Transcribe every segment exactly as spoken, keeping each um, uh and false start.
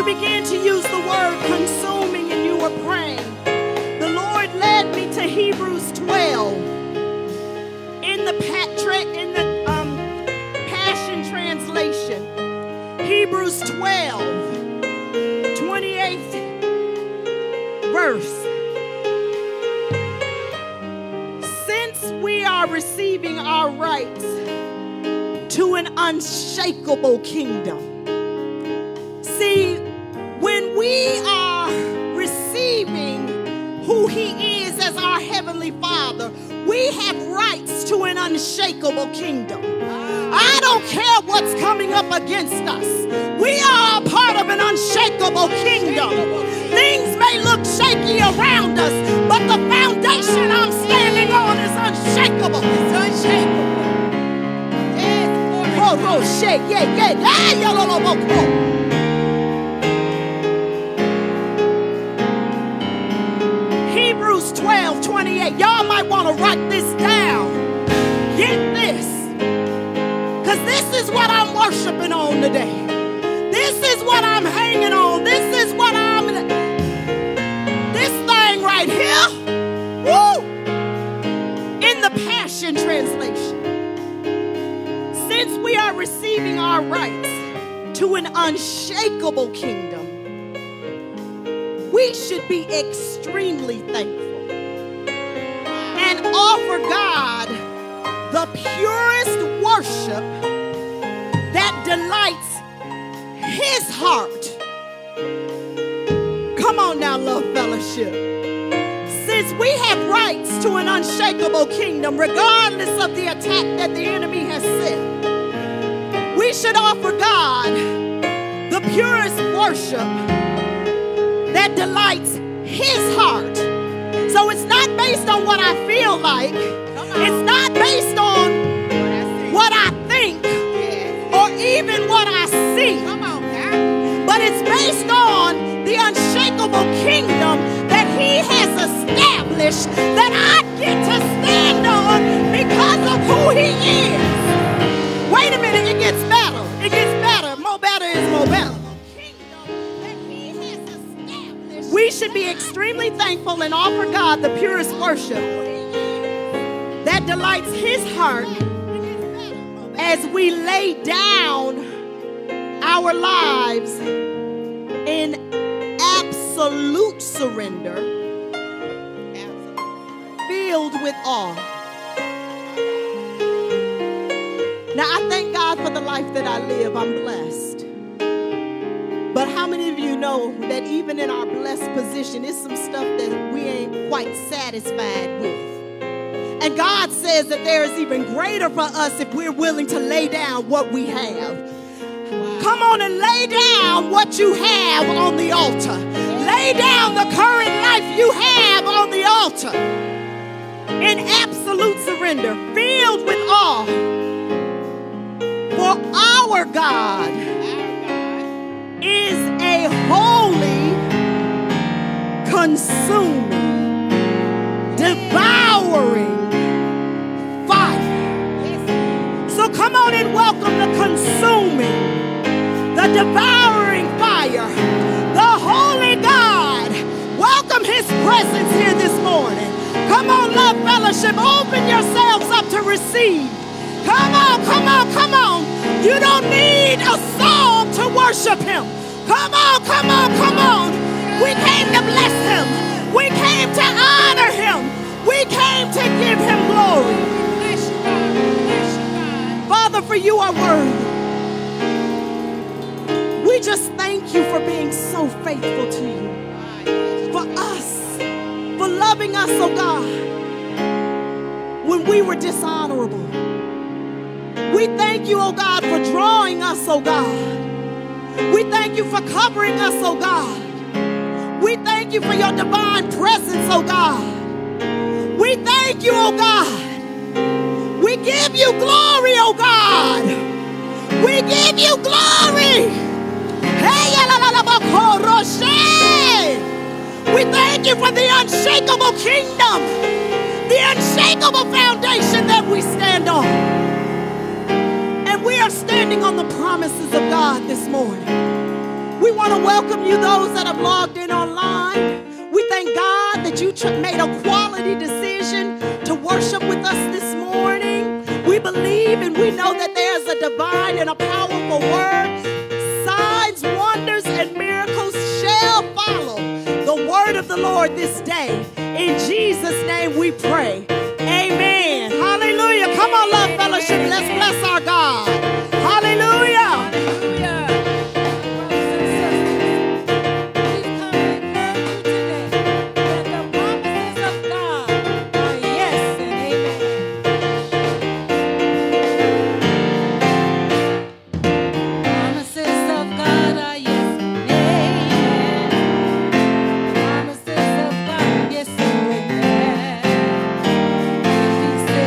you began to use the word consuming and you were praying, the Lord led me to Hebrews twelve in the, in the um, Passion Translation. Hebrews twelve, twenty-eighth verse. Since we are receiving our rights to an unshakable kingdom. See, when we are receiving who He is as our Heavenly Father, we have rights to an unshakable kingdom. I don't care what's coming up against us. We are a part of an unshakable kingdom. Things may look shaky around us, but the foundation I'm standing on is unshakable. It's unshakable. Oh, oh, shake, yeah, yeah, yeah. Hebrews twelve, twenty-eight. Y'all might want to write this down. Get this. Because this is what I'm worshiping on today. This is what I'm hanging on. This is what I'm... This thing right here. Woo! In the Passion Translation. Since we are receiving our rights to an unshakable kingdom, we should be extremely thankful and offer God the purest worship that delights His heart. Come on now, Love Fellowship. Since we have rights to an unshakable kingdom, regardless of the attack that the enemy has sent, we should offer God the purest worship that delights His heart. So it's not based on what I feel like. It's not based on what I think or even what I see. But it's based on the unshakable kingdom that He has established that I get to stand on because of who He is. Wait a minute, it gets better. It gets better. More better is more better. We should be extremely thankful and offer God the purest worship that delights His heart as we lay down our lives in absolute surrender, filled with awe. Now, I thank God for the life that I live. I'm blessed. But how many of you know that even in our blessed position, it's some stuff that we ain't quite satisfied with? And God says that there is even greater for us if we're willing to lay down what we have. Come on and lay down what you have on the altar. Lay down the current life you have on the altar in absolute surrender, filled with awe. For our God is a holy, consuming, devouring fire. So come on and welcome the consuming, the devouring fire, the holy God. Welcome His presence here this morning. Come on, Love Fellowship, open yourselves up to receive. Come on, come on, come on. You don't need a song to worship Him. Come on, come on, come on. We came to bless Him. We came to honor Him. We came to give Him glory. Father, for You are worthy. We just thank You for being so faithful to You. For us, for loving us, oh God, when we were dishonorable. We thank You, oh God, for drawing us, oh God. We thank You for covering us, oh God. We thank You for Your divine presence, oh God. We thank You, oh God. We give You glory, oh God. We give You glory. Hey, we thank You for the unshakable kingdom, the unshakable foundation that we stand on. And we are standing on the promises of God this morning. We want to welcome you, those that have logged in online. We thank God that you made a quality decision to worship with us this morning. We believe and we know that there's a divine and a powerful word. Signs, wonders, and miracles shall follow the word of the Lord this day. In Jesus' name we pray. Amen. Hallelujah. Come on, Love Fellowship. Let's bless our God. Hallelujah. Hallelujah. He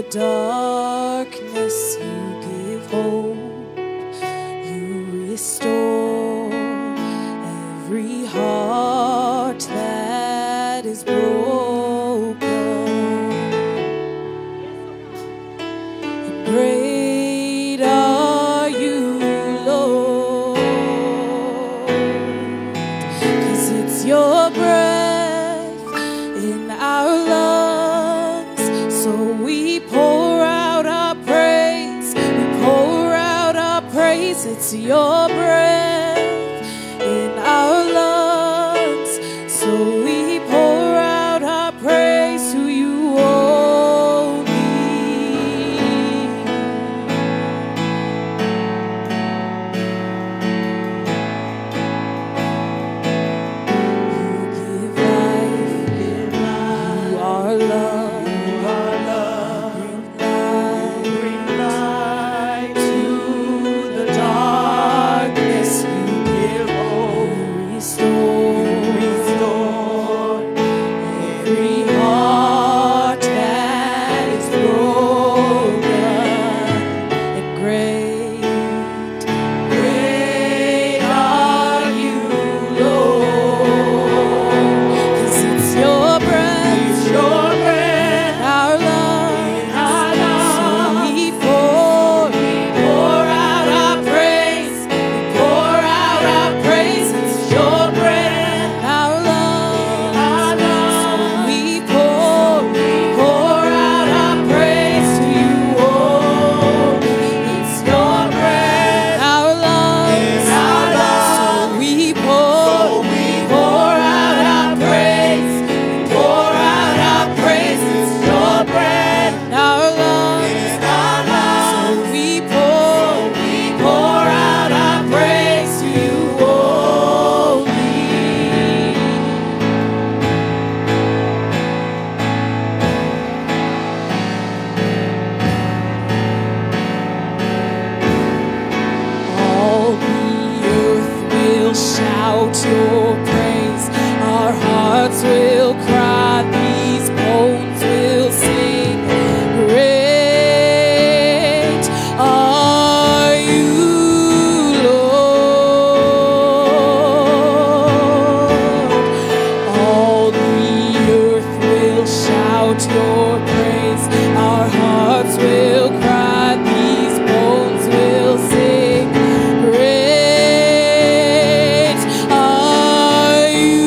darkness, you give hope, you restore every heart that is broken. And great are you, Lord, 'cause it's your breath in our lungs, so we pour out our praise, we pour out our praise. It's your breath in our lungs, so we pour out our praise to you only. You give life, you are love, you are love. Bring light, bring light to the darkness. You give hope, you restore, you restore every heart that is broken. And great, great are you, Lord, 'cause it's your breath, it's your breath, our love, our love. So we pour, we pour out our praise, we pour out our praise. It's your breath, our love, our love. So we pour, we pour out our praise to you only. It's your breath, our love, our love. So we pour, we pour out our praise, we pour out our praise. It's your breath, our love, our love. So we pour, we pour out our praise to you only. All the earth will shout your praise. Our hearts will cry. These bones will sing. Great are you, Lord. All the earth will shout your praise. Our hearts will cry. These bones will sing. Great are you,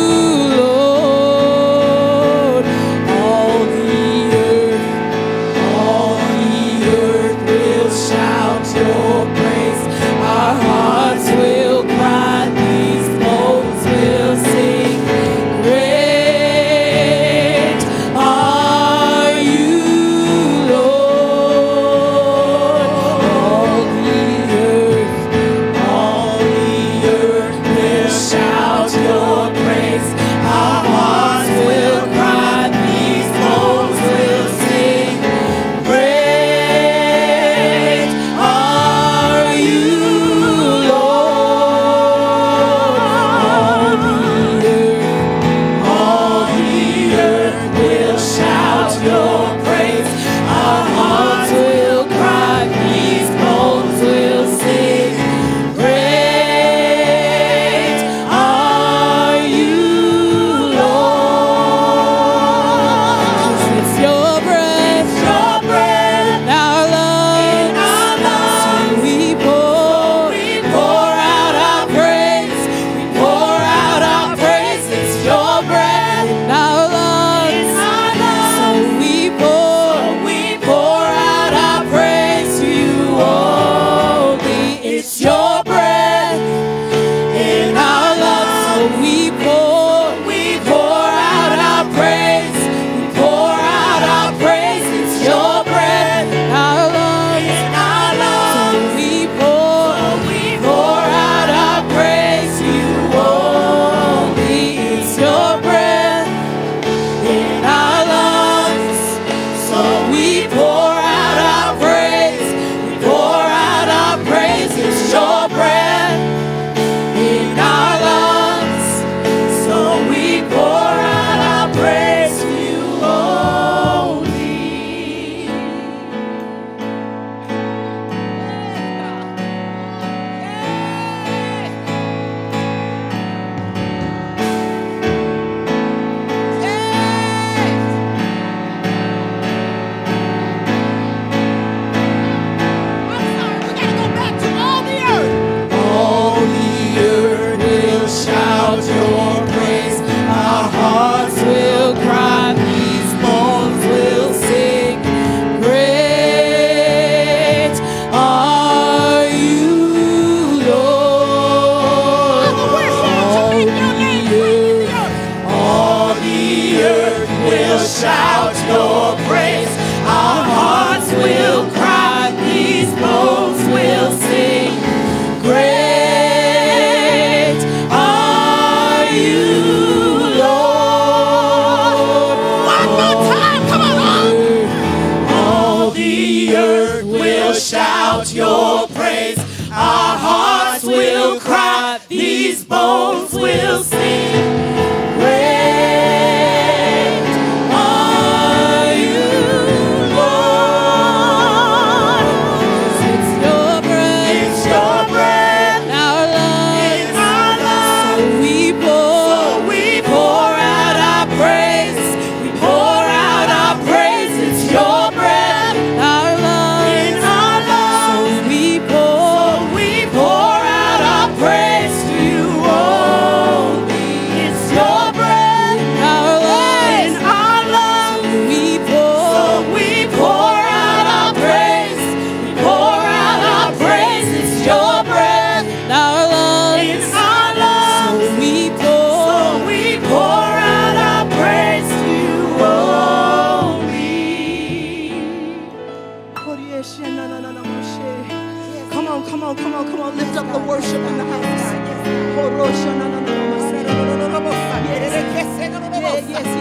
Lord. All the earth, all the earth will shout your praise. Our hearts will cry. These bones will sing. Great are you, Lord. All the earth, all the earth will shout your praise. Our hearts will cry. These bones will sing. Great are you, Lord. All the earth, all the earth will shout your praise. Our hearts will cry. These bones will sing. Great are you, Lord. 'Cause it's your breath, your breath, our love, our love. So we pour, we pour out our praise, we pour out our praise. It's your breath, our love, our love. So we pour, we pour out our praise to you only. It's your breath in our love, so we pour, we pour out our praise, we pour out our praise. It's your breath, our love, in our love, so we pour, we pour out our praise to you only. It's your breath in our lungs, so we pour out our praise, we pour out our praise. It's your breath in our lungs,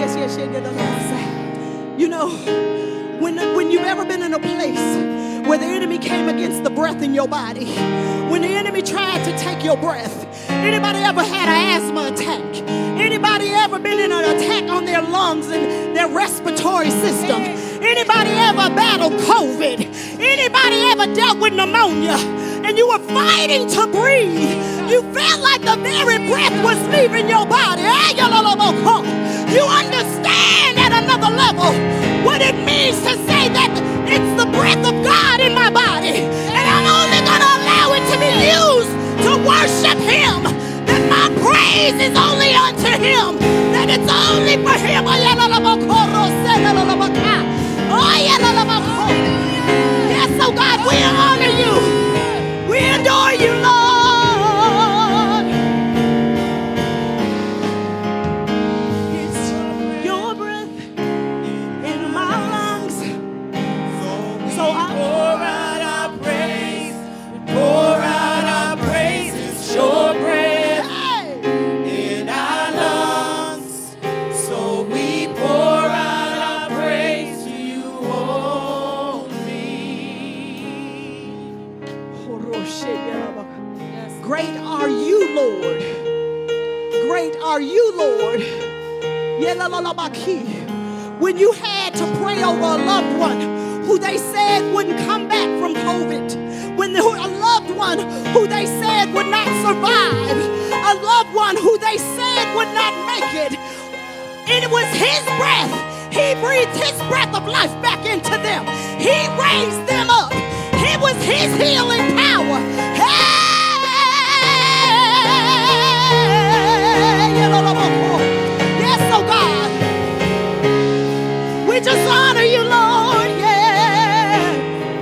You know, when, when you've ever been in a place where the enemy came against the breath in your body, when the enemy tried to take your breath, anybody ever had an asthma attack? Anybody ever been in an attack on their lungs and their respiratory system? Anybody ever battled COVID? Anybody ever dealt with pneumonia and you were fighting to breathe? You felt like the very breath was leaving your body. You understand at another level what it means to say that it's the breath of God in my body, and I'm only going to allow it to be used to worship Him, that my praise is only unto Him, that it's only for Him. Yes, oh God, we honor You. We adore You, Lord. It's Your breath in my lungs. So I pour out our praise. Pour out our praise. It's Your breath in our lungs. So we pour out our praise to You only. Great are You, Lord. Great are You, Lord. When you had to pray over a loved one who they said wouldn't come back from COVID, when the, a loved one who they said would not survive, a loved one who they said would not make it, it was His breath. He breathed His breath of life back into them. He raised them up. It was His healing power. Hey! Yes, oh God. We just honor You, Lord. Yeah.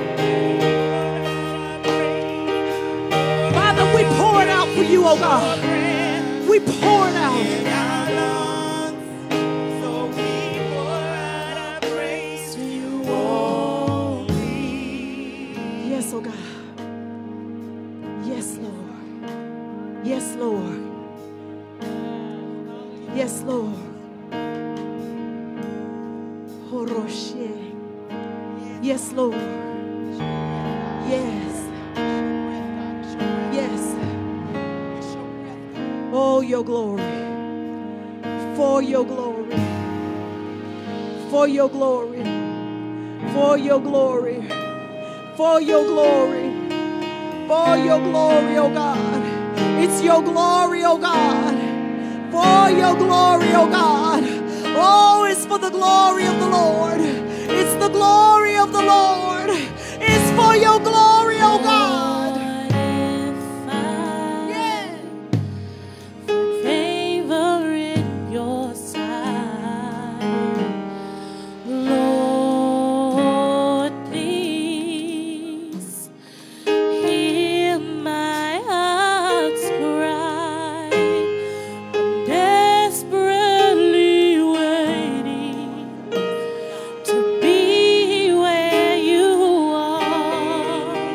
Father, we pour it out for You, oh God. We pour it out. Yes, oh God. Yes, Lord. Yes, Lord. Yes, Lord. Yes, Lord. Yes. Yes. Oh, Your glory. For Your glory. For Your glory. For Your glory. For Your glory. For Your glory, oh God. It's Your glory, oh God. For Your glory, oh God. Oh, it's for the glory of the Lord. It's the glory of the Lord. It's for Your glory, oh God. Yeah. Favor in Your sight, Lord, please hear my heart's cry. I'm desperately waiting to be where You are.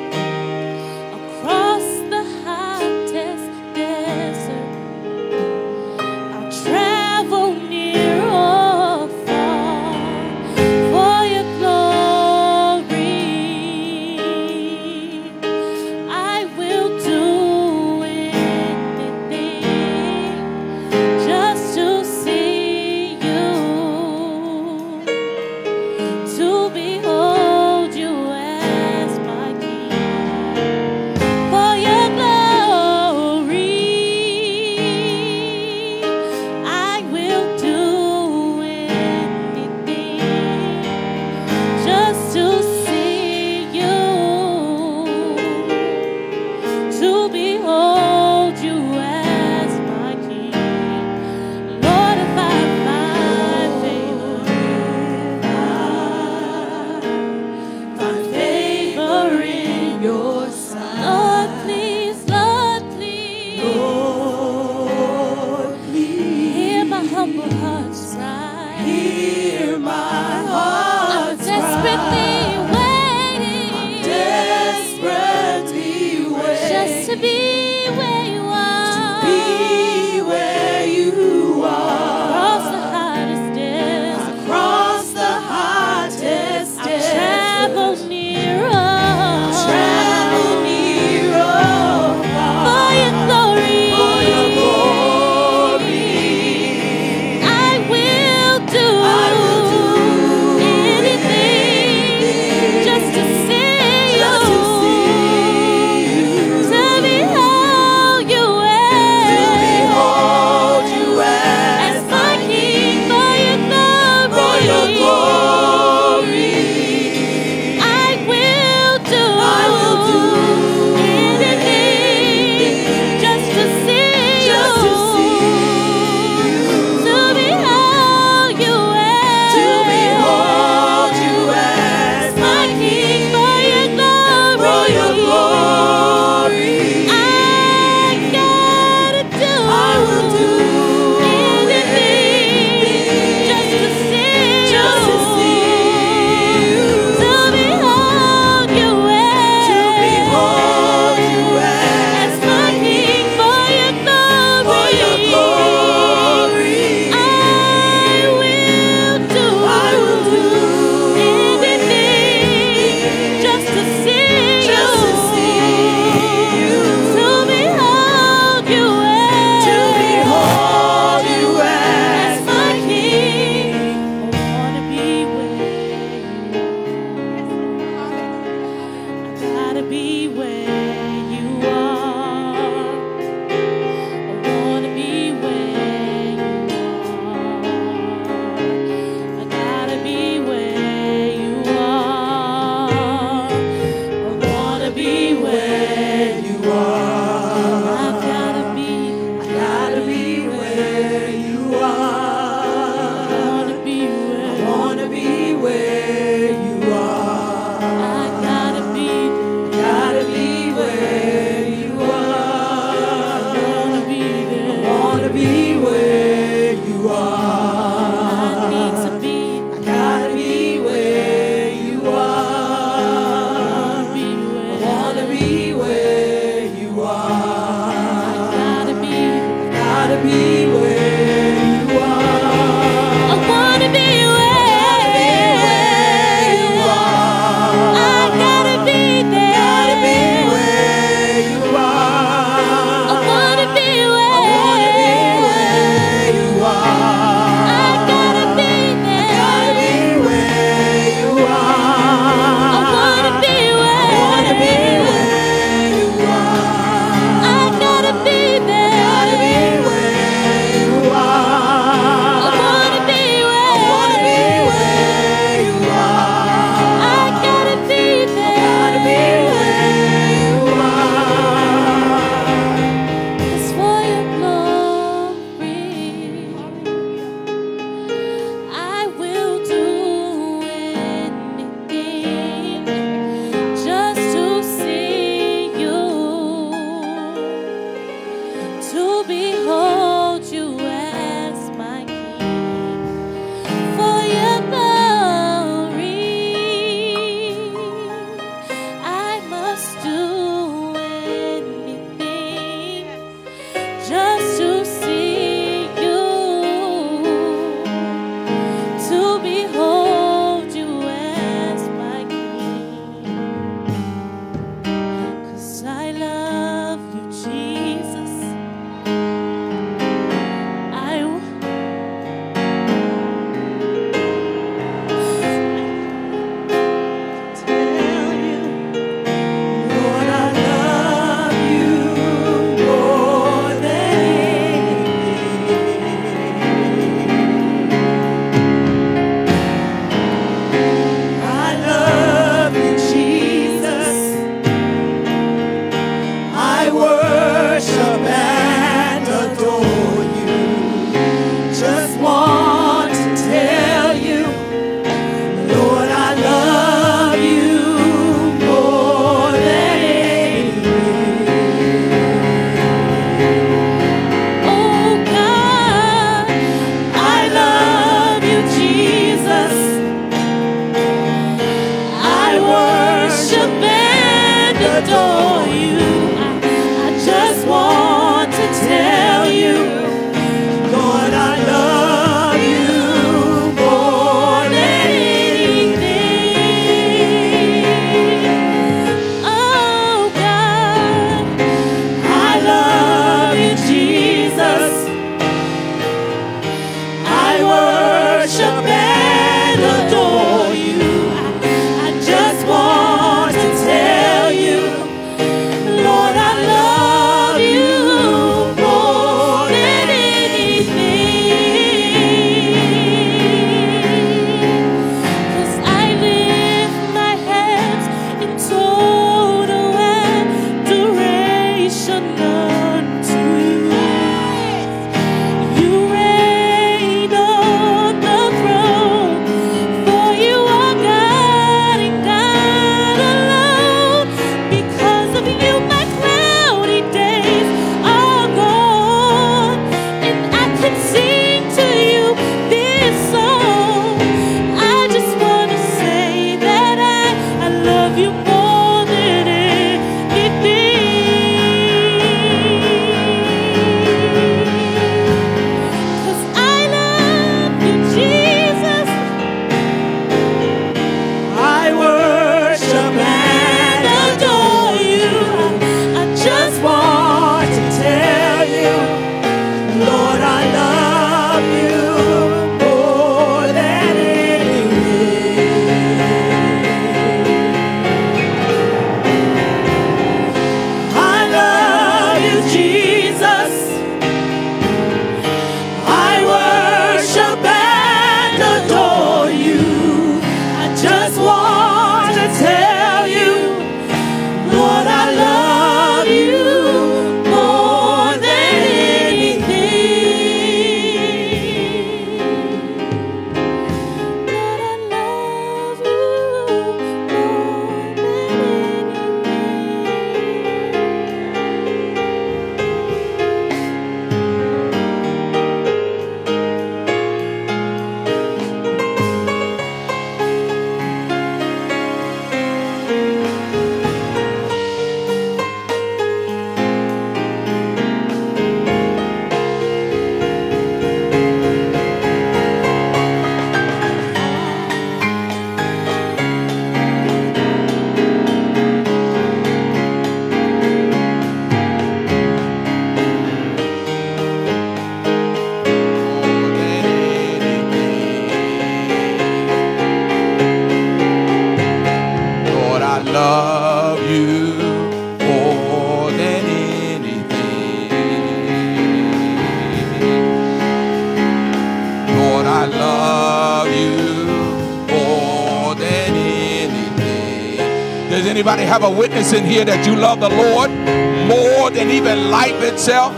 anybody have a witness in here that you love the Lord more than even life itself?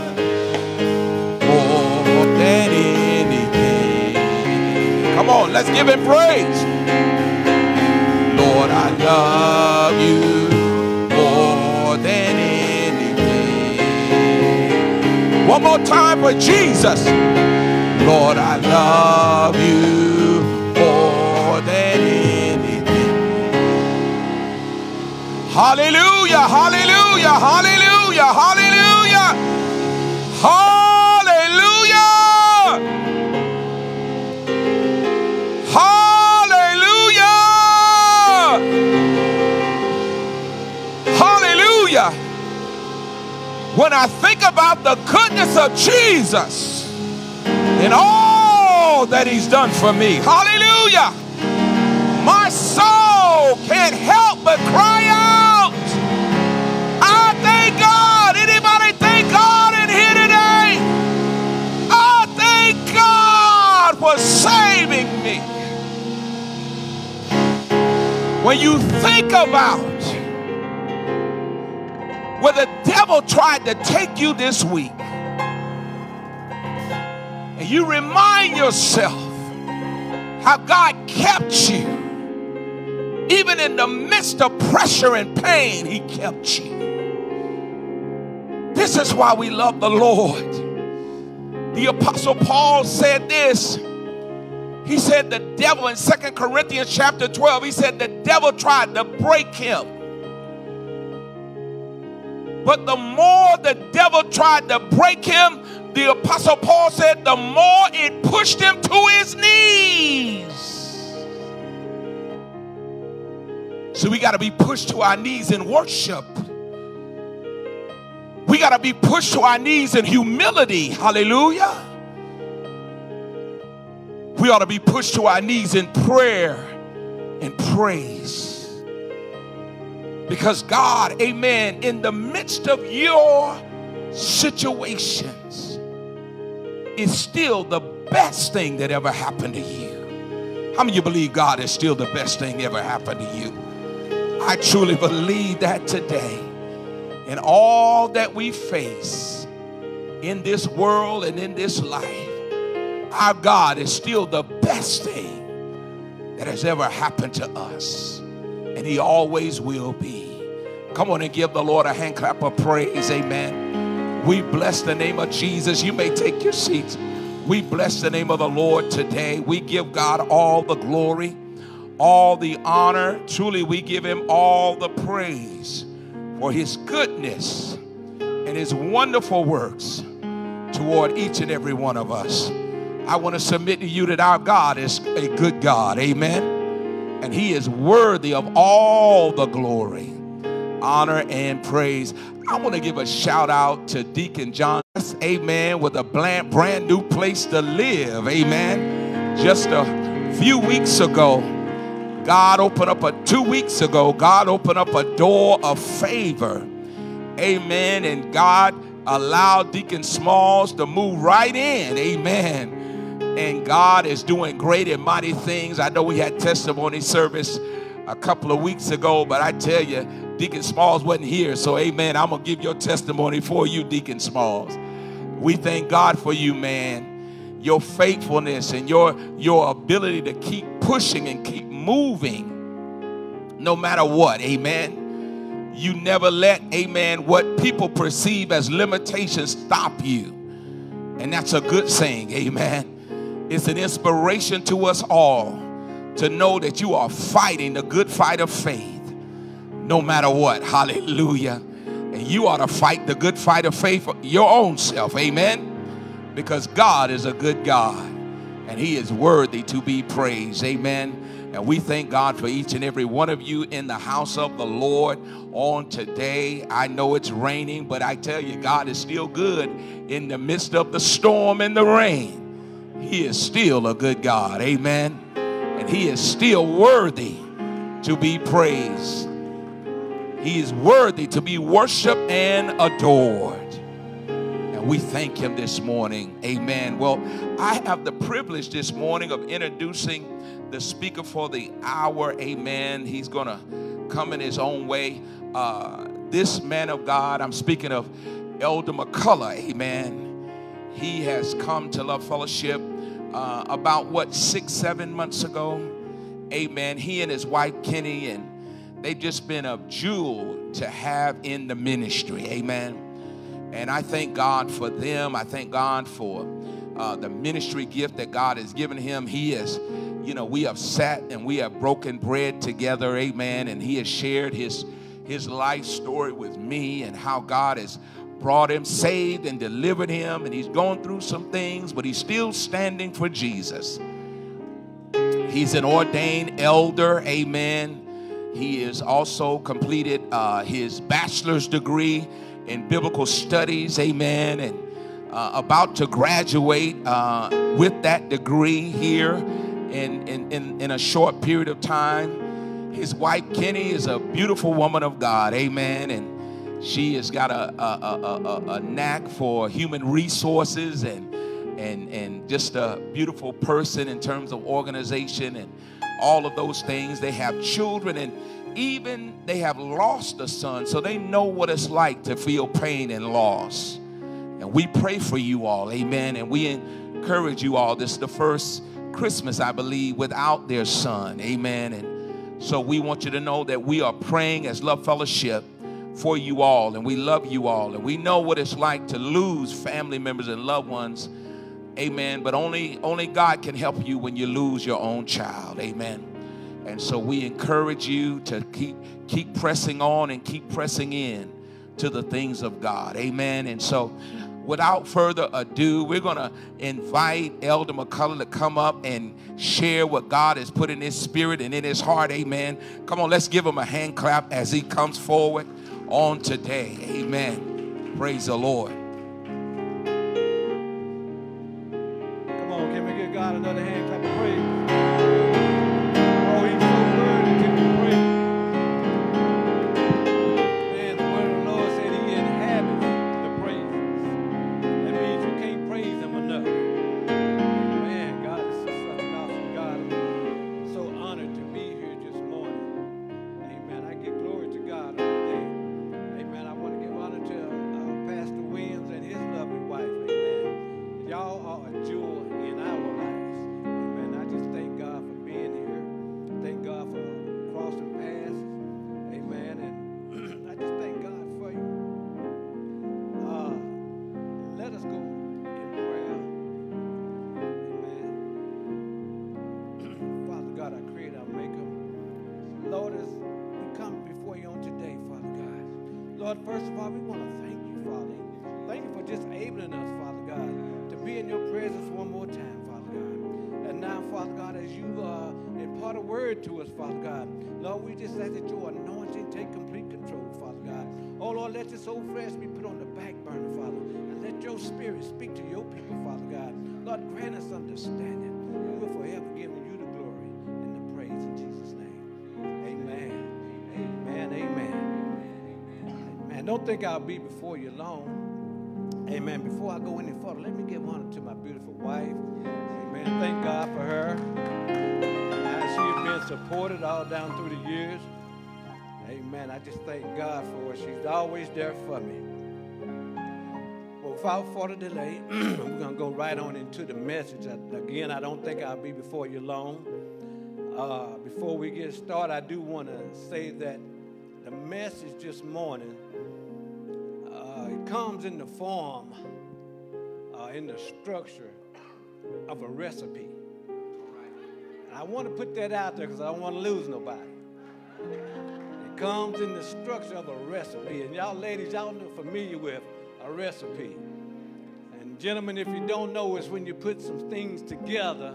More than anything. Come on, let's give him praise. Lord, I love you more than anything. One more time for Jesus. Lord, I love you more than anything. Hallelujah, hallelujah, hallelujah, hallelujah, hallelujah, hallelujah, hallelujah. When I think about the goodness of Jesus and all that he's done for me, hallelujah, my soul can't help but cry out. I thank God. Anybody thank God in here today? I thank God for saving me. When you think about where the devil tried to take you this week, and you remind yourself how God kept you. Even in the midst of pressure and pain, he kept you. This is why we love the Lord. The Apostle Paul said this. He said the devil in Second Corinthians chapter twelve, he said the devil tried to break him. But the more the devil tried to break him, the Apostle Paul said the more it pushed him to his knees. So we got to be pushed to our knees in worship. We got to be pushed to our knees in humility. Hallelujah. We ought to be pushed to our knees in prayer and praise. Because God, amen, in the midst of your situations, is still the best thing that ever happened to you. How many of you believe God is still the best thing ever happened to you? I truly believe that today. In all that we face in this world and in this life, our God is still the best thing that has ever happened to us. And he always will be. Come on and give the Lord a hand clap of praise. Amen. We bless the name of Jesus. You may take your seats. We bless the name of the Lord today. We give God all the glory, all the honor. Truly, we give him all the praise for his goodness and his wonderful works toward each and every one of us. I want to submit to you that our God is a good God. Amen. And he is worthy of all the glory, honor, and praise. I want to give a shout out to Deacon John, amen, with a brand, brand new place to live. Amen. Just a few weeks ago, God opened up a, two weeks ago, God opened up a door of favor. Amen. And God allowed Deacon Smalls to move right in. Amen. And God is doing great and mighty things. I know we had testimony service a couple of weeks ago, but I tell you, Deacon Smalls wasn't here. So, amen, I'm going to give your testimony for you, Deacon Smalls. We thank God for you, man. Your faithfulness and your, your ability to keep pushing and keep moving no matter what. Amen. You never let, amen, what people perceive as limitations stop you. And that's a good thing. Amen. It's an inspiration to us all to know that you are fighting the good fight of faith no matter what. Hallelujah. And you ought to fight the good fight of faith for your own self. Amen. Because God is a good God and he is worthy to be praised. Amen. And we thank God for each and every one of you in the house of the Lord on today. I know it's raining, but I tell you, God is still good in the midst of the storm and the rain. He is still a good God. Amen. And he is still worthy to be praised. He is worthy to be worshiped and adored. And we thank him this morning. Amen. Well, I have the privilege this morning of introducing the speaker for the hour. Amen. He's going to coming his own way. Uh, this man of God, I'm speaking of Elder McCullough, amen. He has come to Love Fellowship uh, about, what, six, seven months ago, amen. He and his wife, Kenny, and they've just been a jewel to have in the ministry, amen. And I thank God for them. I thank God for uh, the ministry gift that God has given him. He has, you know, we have sat and we have broken bread together, amen. And he has shared his, his life story with me and how God has brought him, saved and delivered him. And he's gone through some things, but he's still standing for Jesus. He's an ordained elder, amen. He has also completed uh, his bachelor's degree in biblical studies, amen, and uh, about to graduate uh, with that degree here in, in, in, in a short period of time. His wife, Kenny, is a beautiful woman of God, amen, and she has got a, a, a, a, a knack for human resources and, and, and just a beautiful person in terms of organization and all of those things. They have children, and even they have lost a son, so they know what it's like to feel pain and loss. And we pray for you all, amen, and we encourage you all. This is the first Christmas, I believe, without their son, amen. And so we want you to know that we are praying as Love Fellowship for you all, and we love you all, and we know what it's like to lose family members and loved ones, amen. But only, only God can help you when you lose your own child, amen. And so we encourage you to keep, keep pressing on and keep pressing in to the things of God. Amen. And so without further ado, we're going to invite Elder McCullough to come up and share what God has put in his spirit and in his heart. Amen. Come on, let's give him a hand clap as he comes forward on today. Amen. Praise the Lord. Come on, can we give God another hand clap of praise? Lord, first of all, we want to thank you, Father. Thank you for just enabling us, Father God, to be in your presence one more time, Father God. And now, Father God, as you uh, impart a word to us, Father God, Lord, we just ask that your anointing take complete control, Father God. Oh, Lord, let this old flesh be put on the back burner, Father, and let your spirit speak to your people, Father God. Lord, grant us understanding, and we'll forever give you the glory and the praise in Jesus' name. Amen. Amen. Amen. And don't think I'll be before you long. Amen. Before I go any further, let me give honor to my beautiful wife. Amen. Thank God for her. And she has been supported all down through the years. Amen. I just thank God for her. She's always there for me. Well, without further delay, we're going to go right on into the message. Again, I don't think I'll be before you long. Uh, before we get started, I do want to say that the message this morning, uh, it comes in the form, uh, in the structure of a recipe. And I want to put that out there because I don't want to lose nobody. It comes in the structure of a recipe. And y'all ladies, y'all are familiar with a recipe. And gentlemen, if you don't know, it's when you put some things together,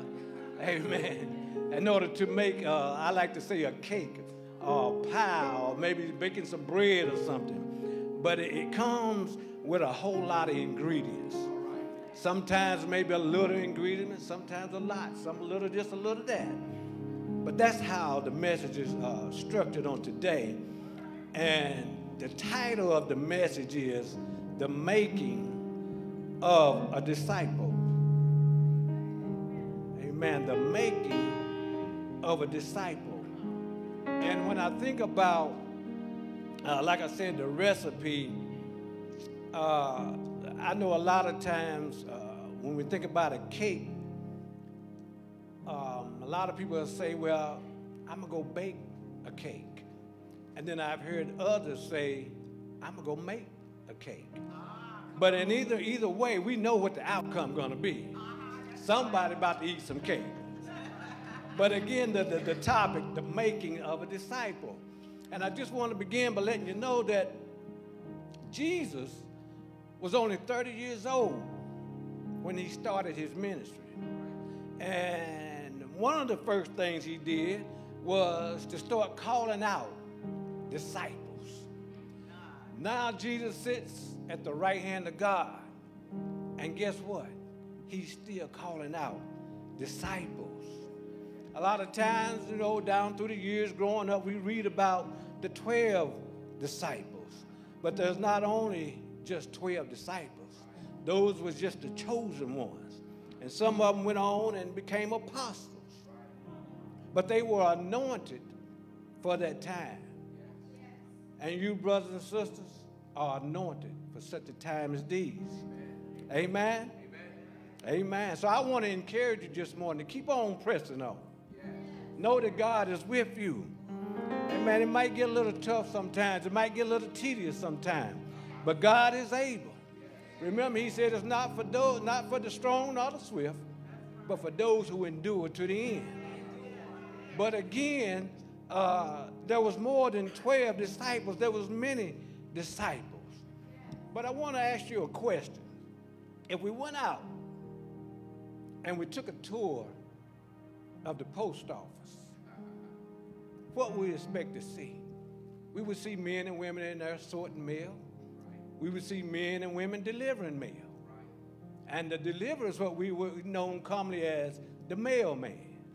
amen, in order to make, uh, I like to say, a cake, or a pie, or maybe baking some bread or something. But it, it comes with a whole lot of ingredients. Sometimes maybe a little ingredient, sometimes a lot, some a little this, a little that. But that's how the message is uh, structured on today. And the title of the message is The Making of a Disciple. Amen. The making of a disciple. And when I think about, uh, like I said, the recipe, uh, I know a lot of times uh, when we think about a cake, um, a lot of people say, well, I'm going to go bake a cake. And then I've heard others say, I'm going to go make a cake. But in either, either way, we know what the outcome going to be. Somebody about to eat some cake. But again, the, the, the topic, the making of a disciple. And I just want to begin by letting you know that Jesus was only thirty years old when he started his ministry. And one of the first things he did was to start calling out disciples. Now Jesus sits at the right hand of God. And guess what? He's still calling out disciples. A lot of times, you know, down through the years growing up, we read about the twelve disciples. But there's not only just twelve disciples. Those was just the chosen ones. And some of them went on and became apostles. But they were anointed for that time. And you, brothers and sisters, are anointed for such a time as these. Amen? Amen. Amen. So I want to encourage you this morning to keep on pressing on. Know that God is with you. Amen. It might get a little tough sometimes. It might get a little tedious sometimes. But God is able. Remember, he said it's not for those, not for the strong nor the swift, but for those who endure to the end. But again, uh, there was more than twelve disciples. There was many disciples. But I want to ask you a question. If we went out and we took a tour of the post office, what would we expect to see? We would see men and women in there sorting mail. We would see men and women delivering mail. And the deliverer is what we were known commonly as the mailman.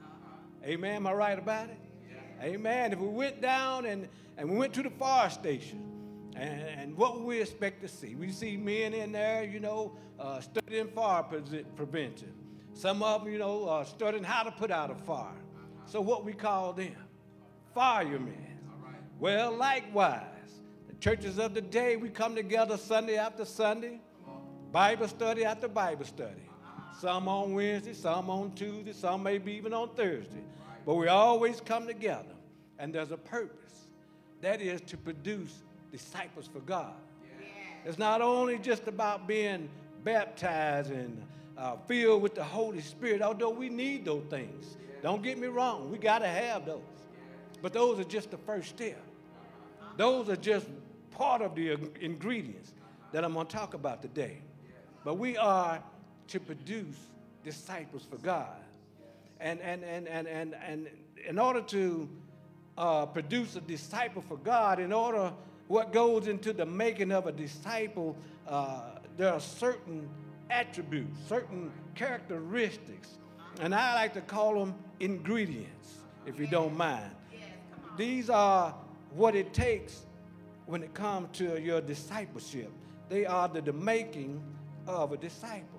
Amen, am I right about it? Yeah. Amen. If we went down and, and we went to the fire station, and, and what would we expect to see? We see men in there, you know, uh, studying fire prevention. Some of them, you know, uh, studying how to put out a fire. So what we call them? Firemen. Well, likewise, the churches of the day, we come together Sunday after Sunday, Bible study after Bible study. Some on Wednesday, some on Tuesday, some maybe even on Thursday. But we always come together, and there's a purpose. That is to produce disciples for God. It's not only just about being baptized and uh, filled with the Holy Spirit, although we need those things. Don't get me wrong, we got to have those. But those are just the first step. Those are just part of the ingredients that I'm going to talk about today. But we are to produce disciples for God. And, and, and, and, and, and in order to uh, produce a disciple for God, in order what goes into the making of a disciple, uh, there are certain attributes, certain characteristics. And I like to call them ingredients, if you don't mind. These are what it takes when it comes to your discipleship. They are the, the making of a disciple.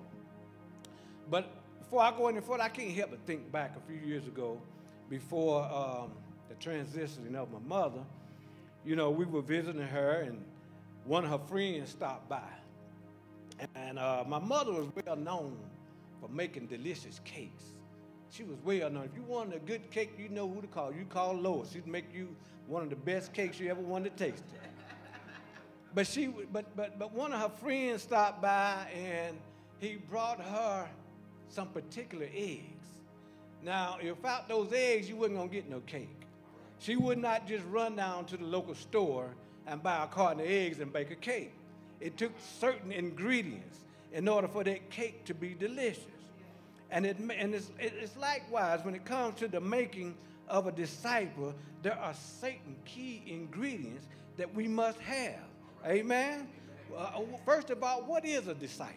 But before I go any further, I can't help but think back a few years ago before um, the transitioning of my mother. You know, we were visiting her, and one of her friends stopped by. And uh, my mother was well known for making delicious cakes. She was well known. If you wanted a good cake, you know who to call. You call Lois. She'd make you one of the best cakes you ever wanted to taste. But she, but but but one of her friends stopped by, and he brought her some particular eggs. Now, if without those eggs, you wasn't gonna get no cake. She would not just run down to the local store and buy a carton of eggs and bake a cake. It took certain ingredients in order for that cake to be delicious. And, it, and it's, it's likewise when it comes to the making of a disciple, there are certain key ingredients that we must have. Amen? Uh, first of all, what is a disciple?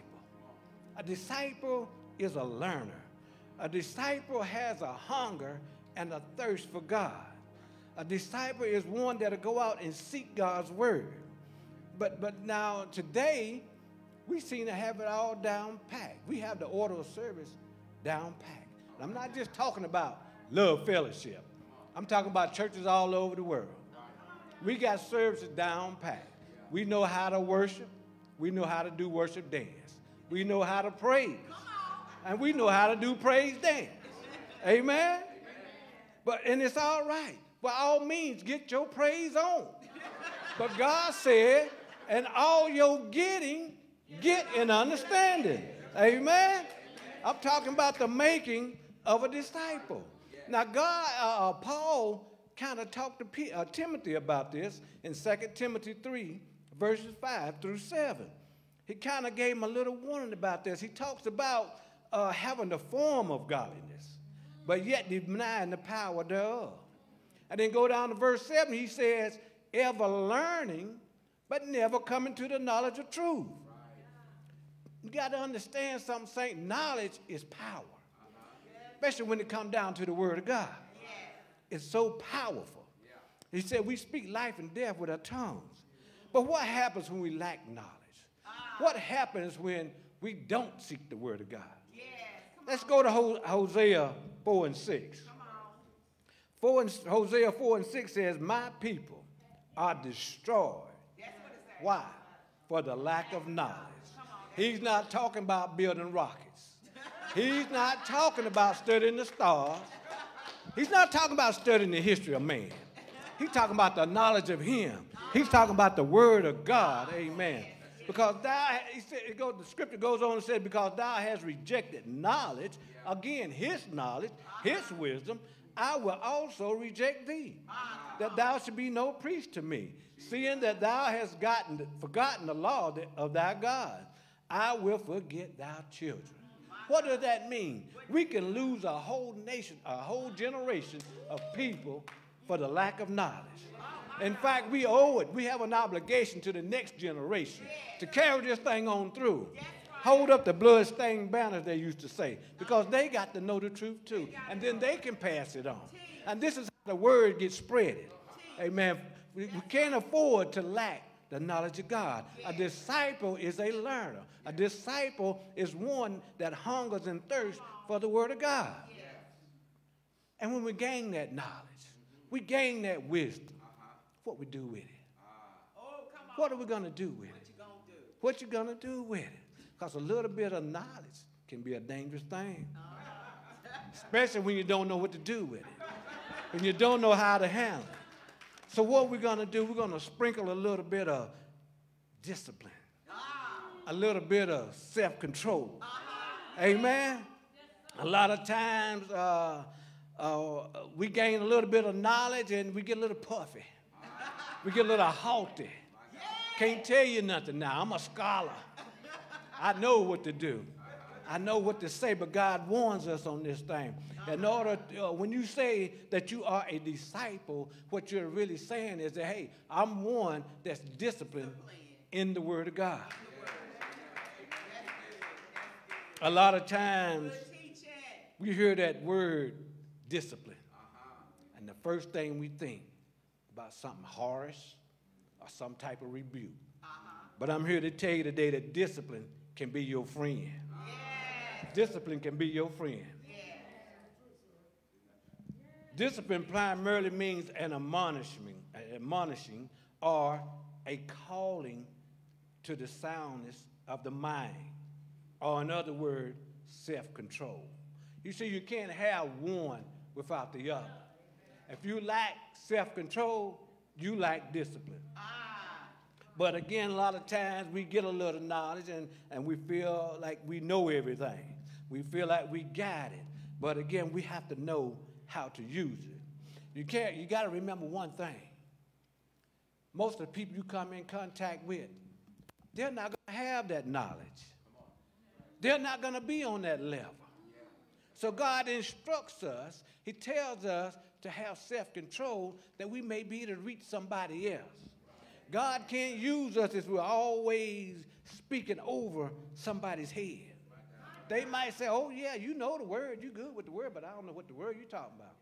A disciple is a learner. A disciple has a hunger and a thirst for God. A disciple is one that'll go out and seek God's word. But, but now today, we seem to have it all down packed. We have the order of service down packed. And I'm not just talking about love fellowship. I'm talking about churches all over the world. We got services down pat. We know how to worship. We know how to do worship dance. We know how to praise. And we know how to do praise dance. Amen? But, and it's all right. By all means, get your praise on. But God said, and all your getting, get an understanding. Amen? I'm talking about the making of a disciple. Now, God, uh, uh, Paul kind of talked to P- uh, Timothy about this in Second Timothy three, verses five through seven. He kind of gave him a little warning about this. He talks about uh, having the form of godliness, but yet denying the power thereof. And then go down to verse seven, he says, ever learning, but never coming to the knowledge of truth. You got to understand something, Saint. Knowledge is power, especially when it comes down to the word of God. It's so powerful. He said we speak life and death with our tongues. But what happens when we lack knowledge? What happens when we don't seek the word of God? Let's go to Hosea four and six. Four and, Hosea four and six says, my people are destroyed. Why? For the lack of knowledge. He's not talking about building rockets. He's not talking about studying the stars. He's not talking about studying the history of man. He's talking about the knowledge of him. He's talking about the word of God. Amen. Because thou, he said, it goes, the scripture goes on and says, because thou hast rejected knowledge, again, his knowledge, his wisdom, I will also reject thee, that thou should be no priest to me. Seeing that thou hast gotten, forgotten the law of thy God, I will forget thy children. What does that mean? We can lose a whole nation, a whole generation of people for the lack of knowledge. In fact, we owe it. We have an obligation to the next generation to carry this thing on through. Hold up the blood-stained banners, they used to say, because they got to know the truth too, and then they can pass it on. And this is how the word gets spreaded. Amen. We, we can't afford to lack the knowledge of God. A disciple is a learner. A disciple is one that hungers and thirsts for the word of God. And when we gain that knowledge, we gain that wisdom, what we do with it? What are we going to do with it? What you going to do with it? Because a little bit of knowledge can be a dangerous thing, especially when you don't know what to do with it, when you don't know how to handle it. So what we're going to do, we're going to sprinkle a little bit of discipline, a little bit of self-control. Amen? A lot of times uh, uh, we gain a little bit of knowledge and we get a little puffy. We get a little haughty. Can't tell you nothing now. I'm a scholar. I know what to do. I know what to say, but God warns us on this thing. In order, to, uh, when you say that you are a disciple, what you're really saying is that, hey, I'm one that's disciplined in the Word of God. A lot of times we hear that word discipline, and the first thing we think about something harsh or some type of rebuke. But I'm here to tell you today that discipline can be your friend. Discipline can be your friend. Discipline primarily means an admonishing, admonishing or a calling to the soundness of the mind, or in other words, self-control. You see, you can't have one without the other. If you lack self-control, you lack discipline. But again, a lot of times we get a little knowledge and, and we feel like we know everything. We feel like we got it. But again, we have to know how to use it. You can't, you got to remember one thing. Most of the people you come in contact with, they're not going to have that knowledge. They're not going to be on that level. So God instructs us, he tells us to have self-control that we may be able to reach somebody else. God can't use us if we're always speaking over somebody's head. They might say, oh, yeah, you know the word. You're good with the word, but I don't know what the word you're talking about.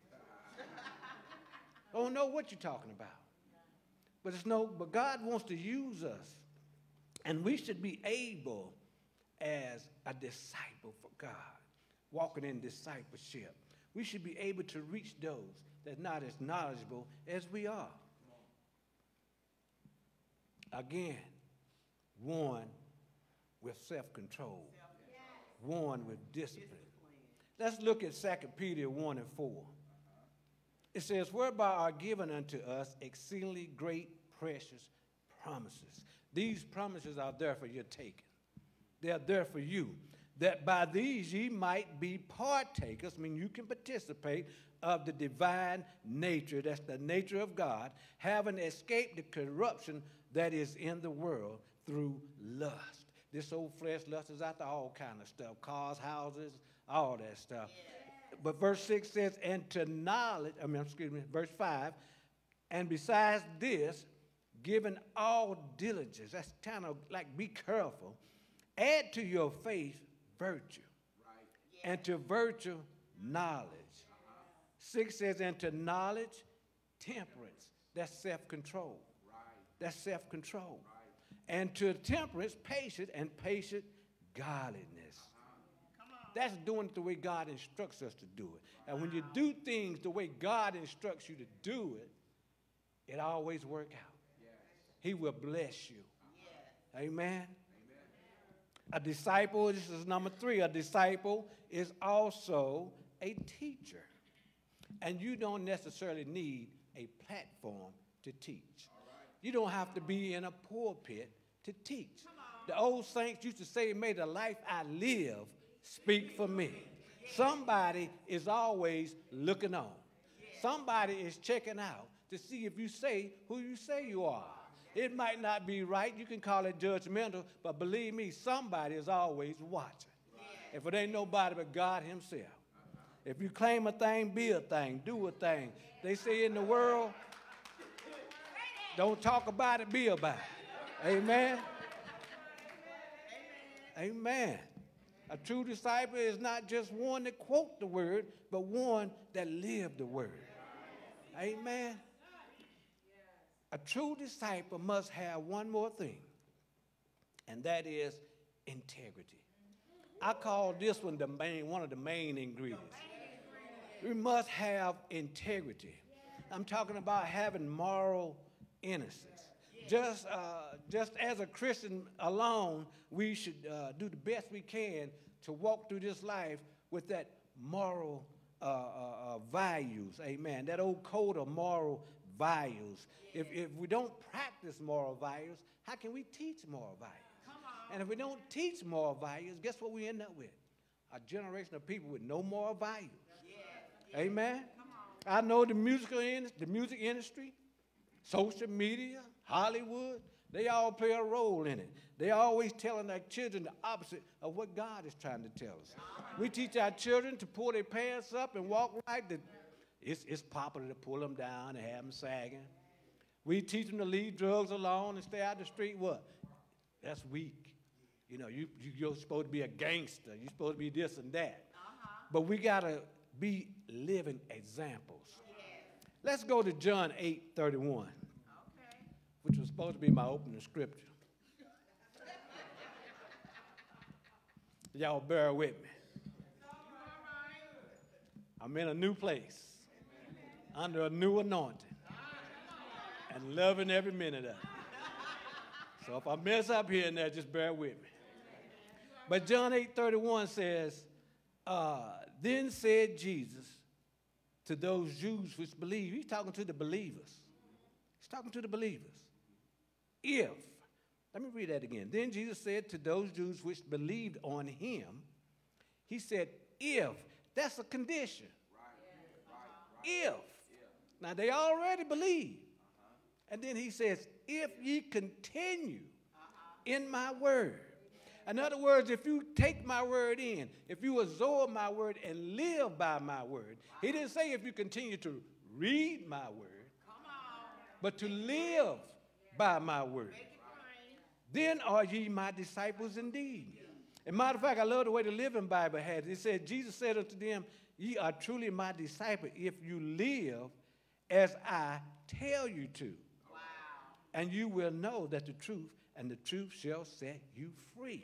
I don't know what you're talking about. But, it's no, but God wants to use us, and we should be able as a disciple for God, walking in discipleship. We should be able to reach those that are not as knowledgeable as we are. Again, one with self-control, one with discipline. Let's look at Second Peter one and four. It says, whereby are given unto us exceedingly great, precious promises. These promises are there for your taking. They are there for you, that by these ye might be partakers, I mean you can participate of the divine nature, that's the nature of God, having escaped the corruption that is in the world through lust. This old flesh lust is after all kind of stuff, cars, houses, all that stuff. Yeah. But verse six says, and to knowledge, I mean, excuse me, verse five, and besides this, given all diligence, that's kind of like be careful, add to your faith virtue, right. Yeah. And to virtue knowledge. Uh-huh. Six says, and to knowledge temperance, that's self-control. Right. That's self-control. Right. And to temperance, patience, and patient godliness. Uh-huh. That's doing it the way God instructs us to do it. Wow. And when you do things the way God instructs you to do it, it always works out. Yes. He will bless you. Uh-huh. Amen. Amen. A disciple, this is number three, a disciple is also a teacher. And you don't necessarily need a platform to teach. Right. You don't have to be in a pulpit to teach. The old saints used to say, may the life I live speak for me. Somebody is always looking on. Somebody is checking out to see if you say who you say you are. It might not be right. You can call it judgmental, but believe me, somebody is always watching. If it ain't nobody but God himself. If you claim a thing, be a thing, do a thing. They say in the world, don't talk about it, be about it. Amen? Amen. A true disciple is not just one that quote the word, but one that live the word. Amen. A true disciple must have one more thing, and that is integrity. I call this one the main, one of the main ingredients. We must have integrity. I'm talking about having moral innocence. Just, uh, just as a Christian alone, we should uh, do the best we can to walk through this life with that moral uh, uh, uh, values. Amen. That old code of moral values. If, if we don't practice moral values, how can we teach moral values? And if we don't teach moral values, guess what we end up with? A generation of people with no moral values. Yeah. Amen. I know the musical in, the music industry, social media, Hollywood, they all play a role in it. They always telling their children the opposite of what God is trying to tell us. We teach our children to pull their pants up and walk right. The, it's, it's popular to pull them down and have them sagging. We teach them to leave drugs alone and stay out the street. What? That's weak. You know, you, you, you're supposed to be a gangster. You're supposed to be this and that. Uh-huh. But we got to be living examples. Yeah. Let's go to John eight thirty-one, okay, which was supposed to be my opening scripture. Y'all bear with me. I'm in a new place, under a new anointing, and loving every minute of it. So if I mess up here and there, just bear with me. But John eight thirty-one says, uh, then said Jesus to those Jews which believe. He's talking to the believers. He's talking to the believers. If, let me read that again. Then Jesus said to those Jews which believed on him, he said, if, that's a condition. Right. Right. Right. If. Yeah. Now they already believe. Uh-huh. And then he says, if ye continue uh-huh. in my word. In other words, if you take my word in, if you absorb my word and live by my word. He didn't say if you continue to read my word, but to live by my word. Then are ye my disciples indeed. As a matter of fact, I love the way the Living Bible has it. It said, Jesus said unto them, ye are truly my disciples if you live as I tell you to. Wow. And you will know that the truth, and the truth shall set you free.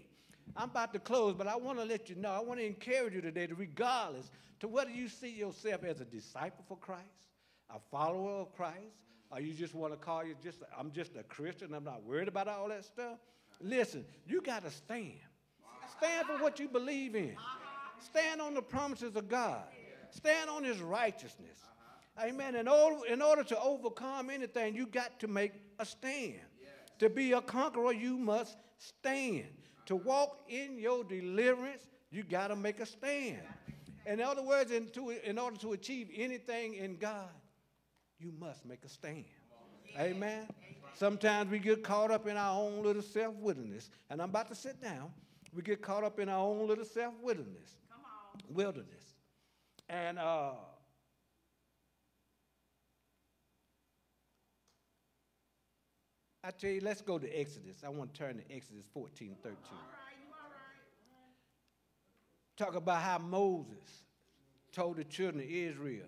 I'm about to close, but I want to let you know, I want to encourage you today, that regardless to whether you see yourself as a disciple for Christ, a follower of Christ, or you just want to call you just, I'm just a Christian, I'm not worried about all that stuff. Listen, you got to stand. Stand for what you believe in. Stand on the promises of God. Stand on his righteousness. Amen. In order, in order to overcome anything, you got to make a stand. To be a conqueror, you must stand. To walk in your deliverance, you got to make a stand. In other words, in, to, in order to achieve anything in God, you must make a stand. Amen. Sometimes we get caught up in our own little self-wilderness. And I'm about to sit down. We get caught up in our own little self-wilderness. Wilderness. And uh, I tell you, let's go to Exodus. I want to turn to Exodus fourteen, thirteen. All right, all right. Talk about how Moses told the children of Israel.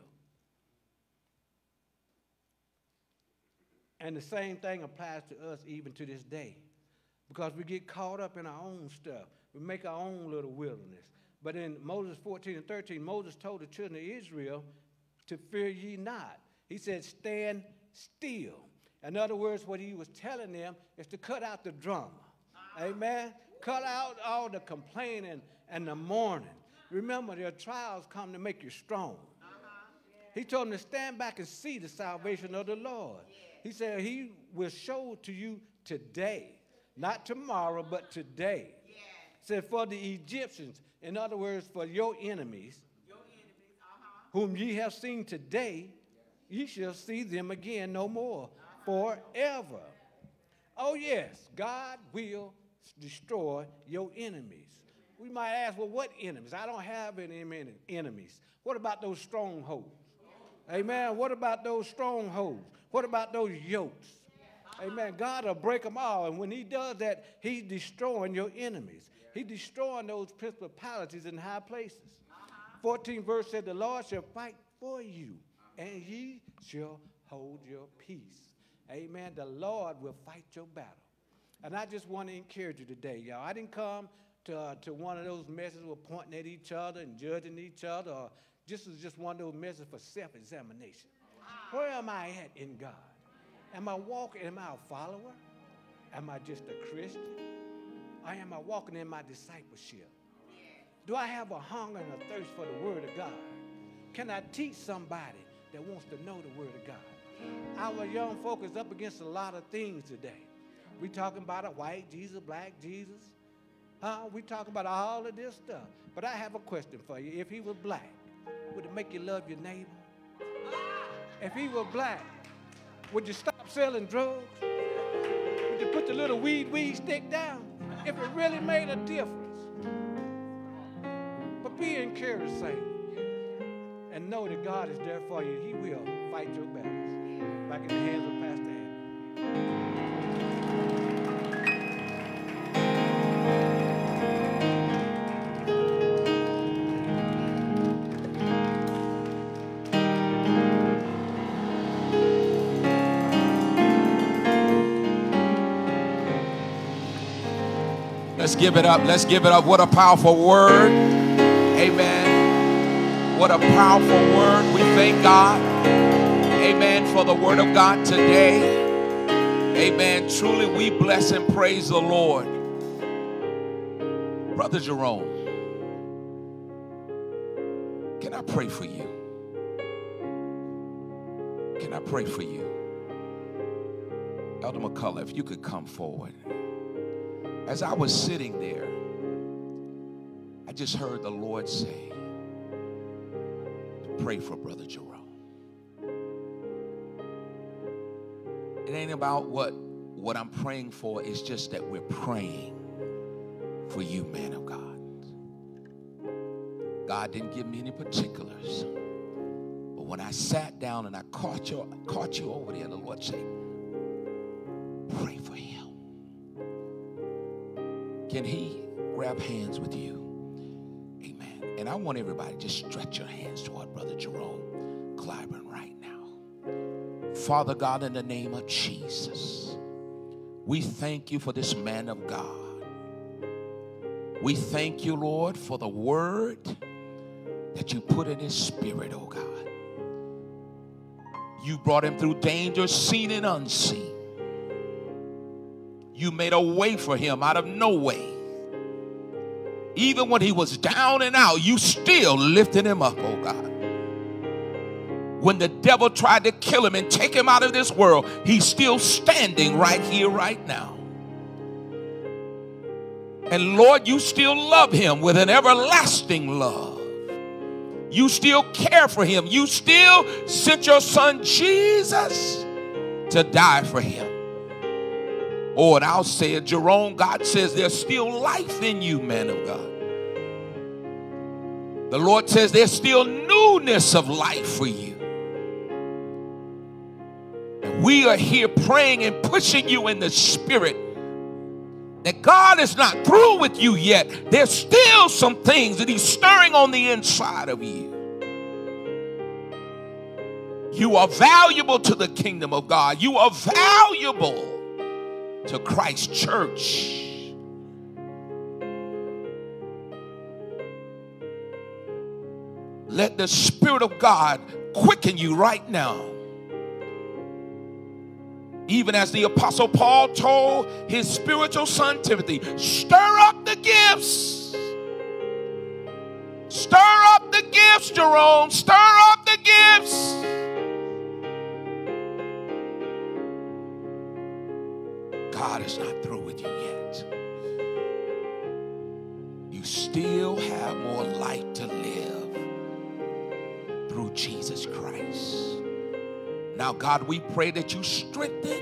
And the same thing applies to us even to this day. Because we get caught up in our own stuff. We make our own little wilderness. But in Moses fourteen and thirteen, Moses told the children of Israel to fear ye not. He said, stand still. In other words, what he was telling them is to cut out the drama. Uh-huh. Amen? Cut out all the complaining and the mourning. Remember, their trials come to make you strong. Uh-huh. Yeah. He told them to stand back and see the salvation of the Lord. Yeah. He said he will show to you today. Not tomorrow, but today. Yeah. He said for the Egyptians, in other words, for your enemies, your enemies uh-huh. whom ye have seen today, ye shall see them again no more. Forever. Oh, yes, God will destroy your enemies. We might ask, well, what enemies? I don't have any enemies. What about those strongholds? Amen. What about those strongholds? What about those yokes? Amen. God will break them all. And when he does that, he's destroying your enemies. He's destroying those principalities in high places. fourteenth verse said, the Lord shall fight for you, and ye shall hold your peace. Amen. The Lord will fight your battle. And I just want to encourage you today, y'all. I didn't come to, uh, to one of those messages where pointing at each other and judging each other. Or just as just one of those messages for self-examination. Where am I at in God? Am I walking? Am I a follower? Am I just a Christian? Or am I walking in my discipleship? Do I have a hunger and a thirst for the Word of God? Can I teach somebody that wants to know the Word of God? Our young folk is up against a lot of things today. We talking about a white Jesus, black Jesus. Huh? We talking about all of this stuff. But I have a question for you. If he was black, would it make you love your neighbor? If he was black, would you stop selling drugs? Would you put the little weed weed stick down? If it really made a difference. But be encouraged, saint, and know that God is there for you. He will fight your battles. Back in the hands of Pastor Andy. Let's give it up. Let's give it up. What a powerful word. Amen. What a powerful word. We thank God. Amen. For the word of God today. Amen. Truly we bless and praise the Lord. Brother Jerome, can I pray for you? Can I pray for you? Elder McCullough, if you could come forward. As I was sitting there, I just heard the Lord say to pray for Brother Jerome. It ain't about what, what I'm praying for. It's just that we're praying for you, man of God. God didn't give me any particulars. But when I sat down and I caught you, caught you over there, the Lord said, pray for him. Can he grab hands with you? Amen. And I want everybody to just stretch your hands toward Brother Jerome Clyburn right now. Father God, in the name of Jesus, we thank you for this man of God. We thank you, Lord, for the word that you put in his spirit, oh God. You brought him through danger seen and unseen. You made a way for him out of no way. Even when he was down and out, you still lifted him up, oh God. When the devil tried to kill him and take him out of this world, he's still standing right here, right now. And Lord, you still love him with an everlasting love. You still care for him. You still sent your son Jesus to die for him. Oh, and I'll say it, Jerome, God says there's still life in you, man of God. The Lord says there's still newness of life for you. And we are here praying and pushing you in the spirit that God is not through with you yet. There's still some things that he's stirring on the inside of you. You are valuable to the kingdom of God. You are valuable to Christ's church. Let the Spirit of God quicken you right now. Even as the Apostle Paul told his spiritual son Timothy, stir up the gifts. Stir up the gifts, Jerome. Stir up the gifts. God is not through with you yet. You still have more life to live through Jesus Christ. Now, God, we pray that you strengthen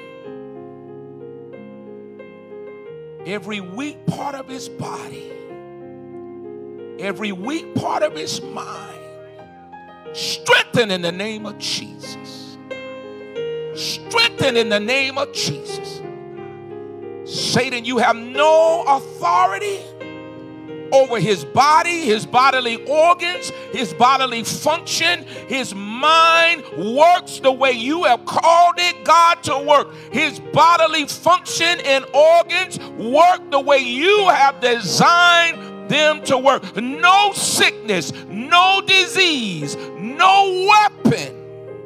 every weak part of his body, every weak part of his mind. Strengthen in the name of Jesus. Strengthen in the name of Jesus. Satan, you have no authority over his body, his bodily organs, his bodily function. His mind works the way you have called it, God, to work. His bodily function and organs work the way you have designed them to work. No sickness, no disease, no weapon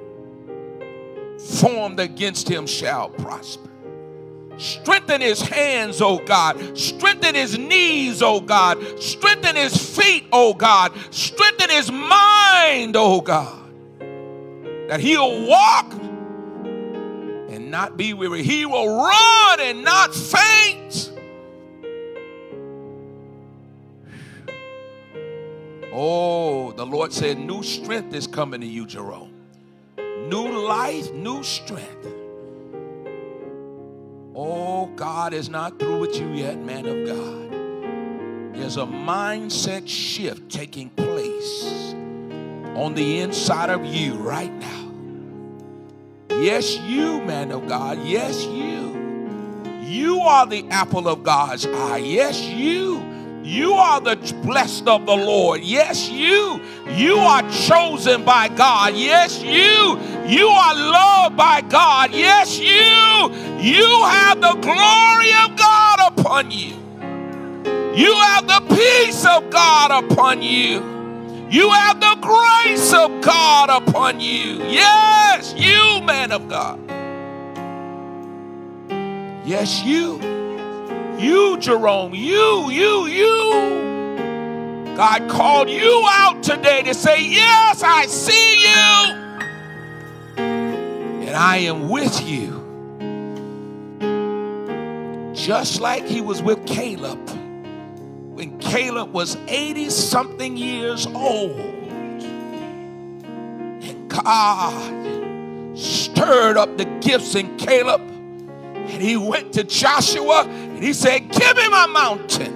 formed against him shall prosper. Strengthen his hands, oh God. Strengthen his knees, oh God. Strengthen his feet, oh God. Strengthen his mind, oh God. That he'll walk and not be weary. He will run and not faint. Oh, the Lord said new strength is coming to you, Jerome. New life, new strength. Oh, God is not through with you yet, man of God. There's a mindset shift taking place on the inside of you right now. Yes, you, man of God. Yes, you. You are the apple of God's eye. Yes, you. You are the blessed of the Lord. Yes, you. You are chosen by God. Yes, you. You are loved by God. Yes, you. You have the glory of God upon you. You have the peace of God upon you. You have the grace of God upon you. Yes, you, man of God. Yes, you. You, Jerome, you, you, you. God called you out today to say, yes, I see you. And I am with you. Just like he was with Caleb. When Caleb was eighty something years old. And God stirred up the gifts in Caleb. And he went to Joshua and he said, give me my mountain.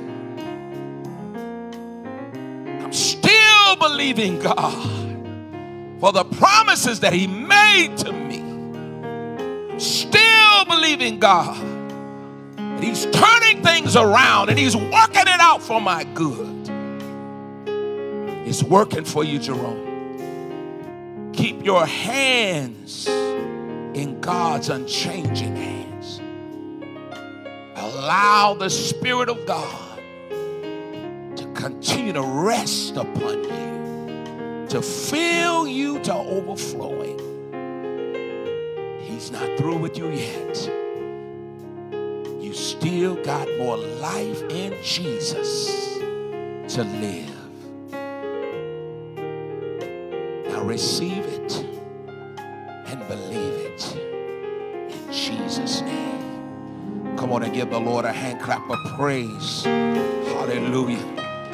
I'm still believing God for the promises that he made to me. I'm still believing God that he's turning things around and he's working it out for my good. He's working for you, Jerome. Keep your hands in God's unchanging hands. Allow the Spirit of God continue to rest upon you, to fill you to overflowing. He's not through with you yet. You still got more life in Jesus to live. Now receive it and believe it in Jesus' name. Come on and give the Lord a hand clap of praise. Hallelujah.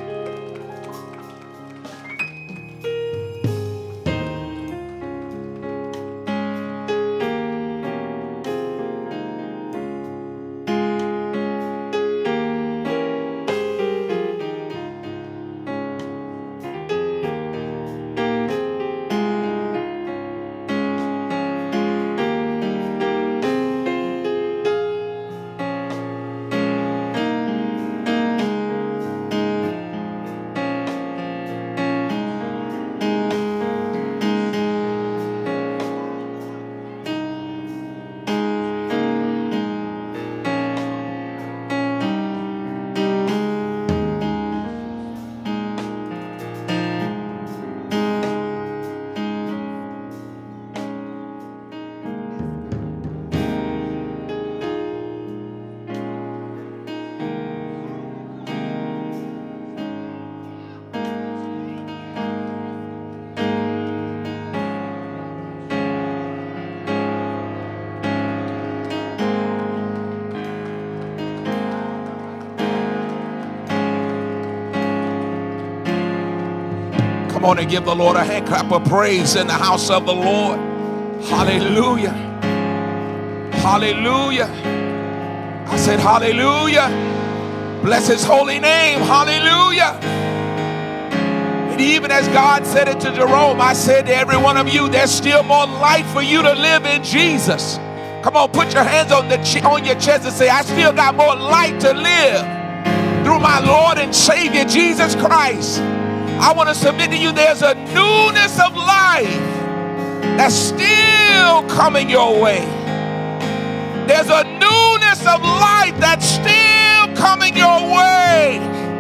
Come on and give the Lord a hand clap of praise in the house of the Lord. Hallelujah. Hallelujah. I said hallelujah. Bless his holy name. Hallelujah. And even as God said it to Jerome, I said to every one of you, there's still more life for you to live in Jesus. Come on, put your hands on, the ch- on your chest and say, I still got more life to live through my Lord and Savior, Jesus Christ. I want to submit to you, there's a newness of life that's still coming your way. There's a newness of life that's still coming your way.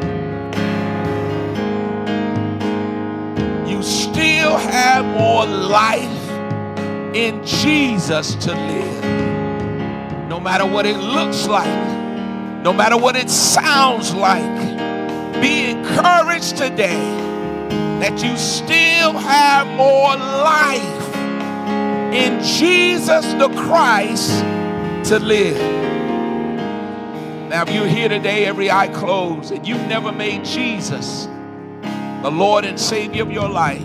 You still have more life in Jesus to live. No matter what it looks like, no matter what it sounds like, be encouraged today that you still have more life in Jesus the Christ to live. Now, if you're here today, every eye closed, and you've never made Jesus the Lord and Savior of your life,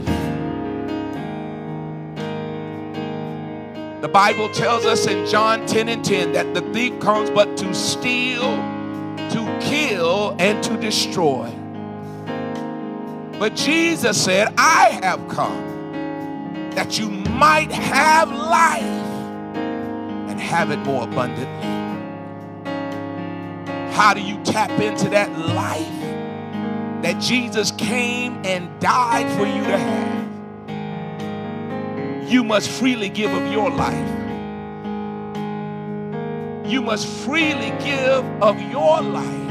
the Bible tells us in John ten and ten that the thief comes but to steal, to kill, and to destroy. But Jesus said, I have come that you might have life and have it more abundantly. How do you tap into that life that Jesus came and died for you to have? You must freely give of your life. You must freely give of your life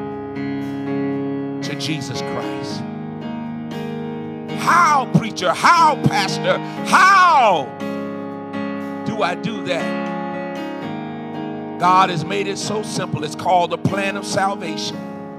to Jesus Christ. How, preacher? How, pastor? How do I do that? God has made it so simple. It's called the plan of salvation.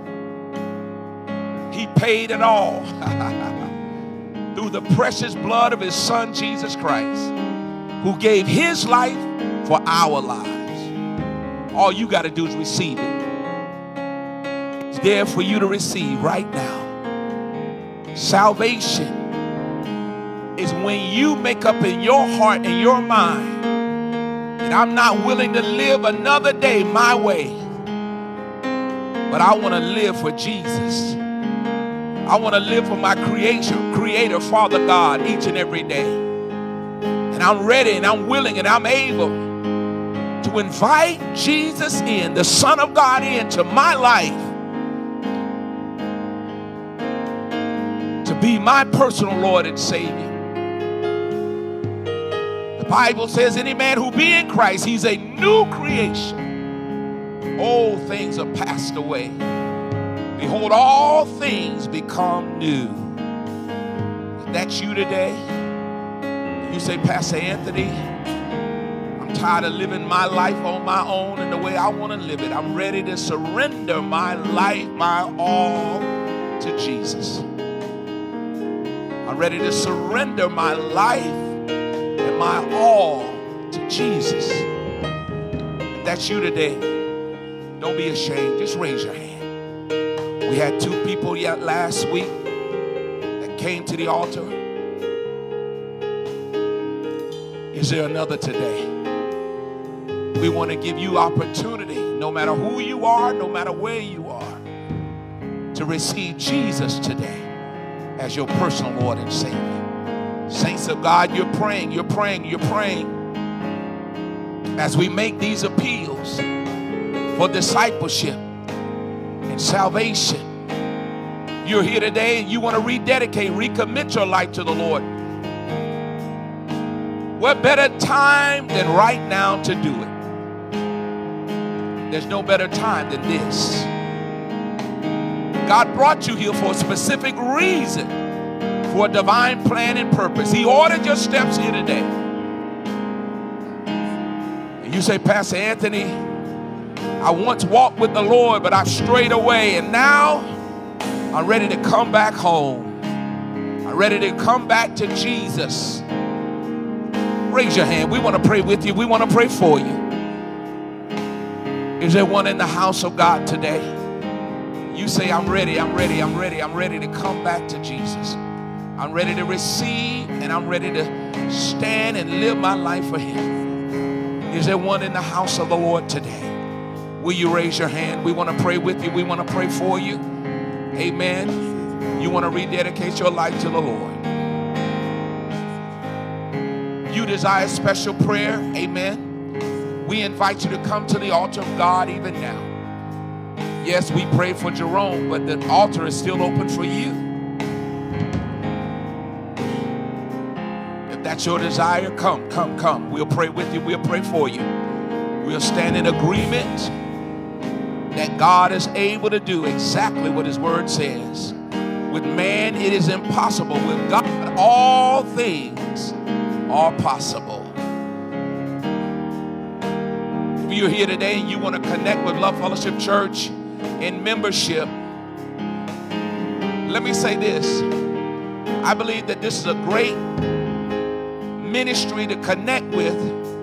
He paid it all through the precious blood of his son, Jesus Christ, who gave his life for our lives. All you got to do is receive it. It's there for you to receive right now. Salvation is when you make up in your heart and your mind that I'm not willing to live another day my way, but I want to live for Jesus. I want to live for my creation, creator, Father God, each and every day. And I'm ready and I'm willing and I'm able to invite Jesus in, the Son of God, into my life, to be my personal Lord and Savior. The Bible says any man who be in Christ, he's a new creation. Old things are passed away. Behold, all things become new. If that's you today, you say, Pastor Anthony, I'm tired of living my life on my own and the way I want to live it. I'm ready to surrender my life, my all to Jesus. I'm ready to surrender my life and my all to Jesus. If that's you today, don't be ashamed. Just raise your hand. We had two people yet last week that came to the altar. Is there another today? We want to give you opportunity, no matter who you are, no matter where you are, to receive Jesus today as your personal Lord and Savior. Saints of God, you're praying, you're praying, you're praying. As we make these appeals for discipleship and salvation, you're here today and you want to rededicate, recommit your life to the Lord. What better time than right now to do it? There's no better time than this. God brought you here for a specific reason, for a divine plan and purpose. He ordered your steps here today. And you say, Pastor Anthony, I once walked with the Lord, but I've strayed away, and now I'm ready to come back home. I'm ready to come back to Jesus. Raise your hand. We want to pray with you. We want to pray for you. Is there one in the house of God today? You say, I'm ready, I'm ready, I'm ready, I'm ready to come back to Jesus. I'm ready to receive, and I'm ready to stand and live my life for Him. Is there one in the house of the Lord today? Will you raise your hand? We want to pray with you. We want to pray for you. Amen. You want to rededicate your life to the Lord. You desire special prayer. Amen. We invite you to come to the altar of God even now. Yes, we prayed for Jerome, but the altar is still open for you. If that's your desire, come, come, come. We'll pray with you. We'll pray for you. We'll stand in agreement that God is able to do exactly what His word says. With man, it is impossible. With God, all things are possible. If you're here today and you want to connect with Love Fellowship Church in membership, let me say this. I believe that this is a great ministry to connect with,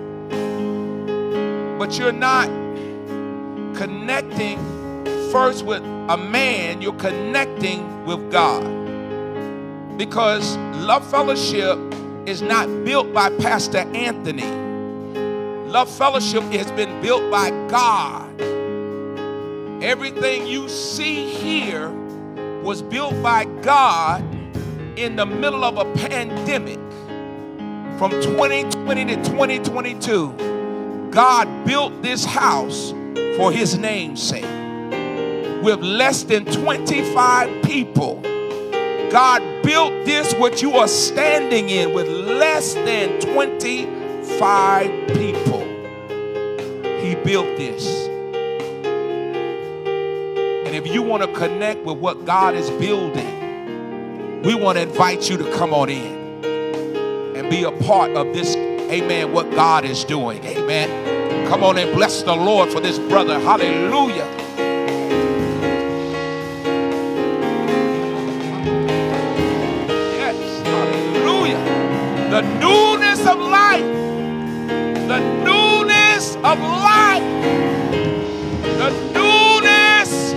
but you're not connecting first with a man, you're connecting with God. Because Love Fellowship is not built by Pastor Anthony. Love Fellowship has been built by God. Everything you see here was built by God in the middle of a pandemic. From twenty twenty to twenty twenty-two, God built this house for His name's sake. With less than twenty-five people, God built this, what you are standing in, with less than twenty-five people. He built this. And if you want to connect with what God is building, we want to invite you to come on in and be a part of this, amen, what God is doing, amen. Come on and bless the Lord for this brother. Hallelujah. Yes, hallelujah. The newness of life. The newness of life. The newness.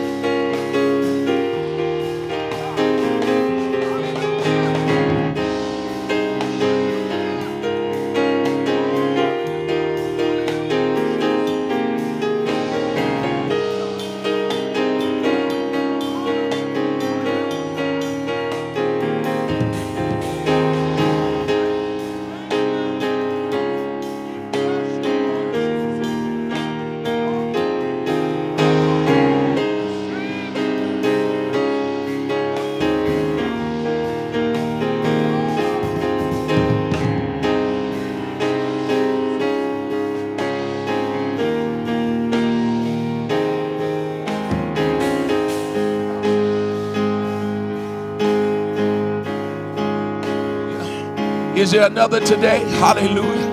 Is there another today? Hallelujah.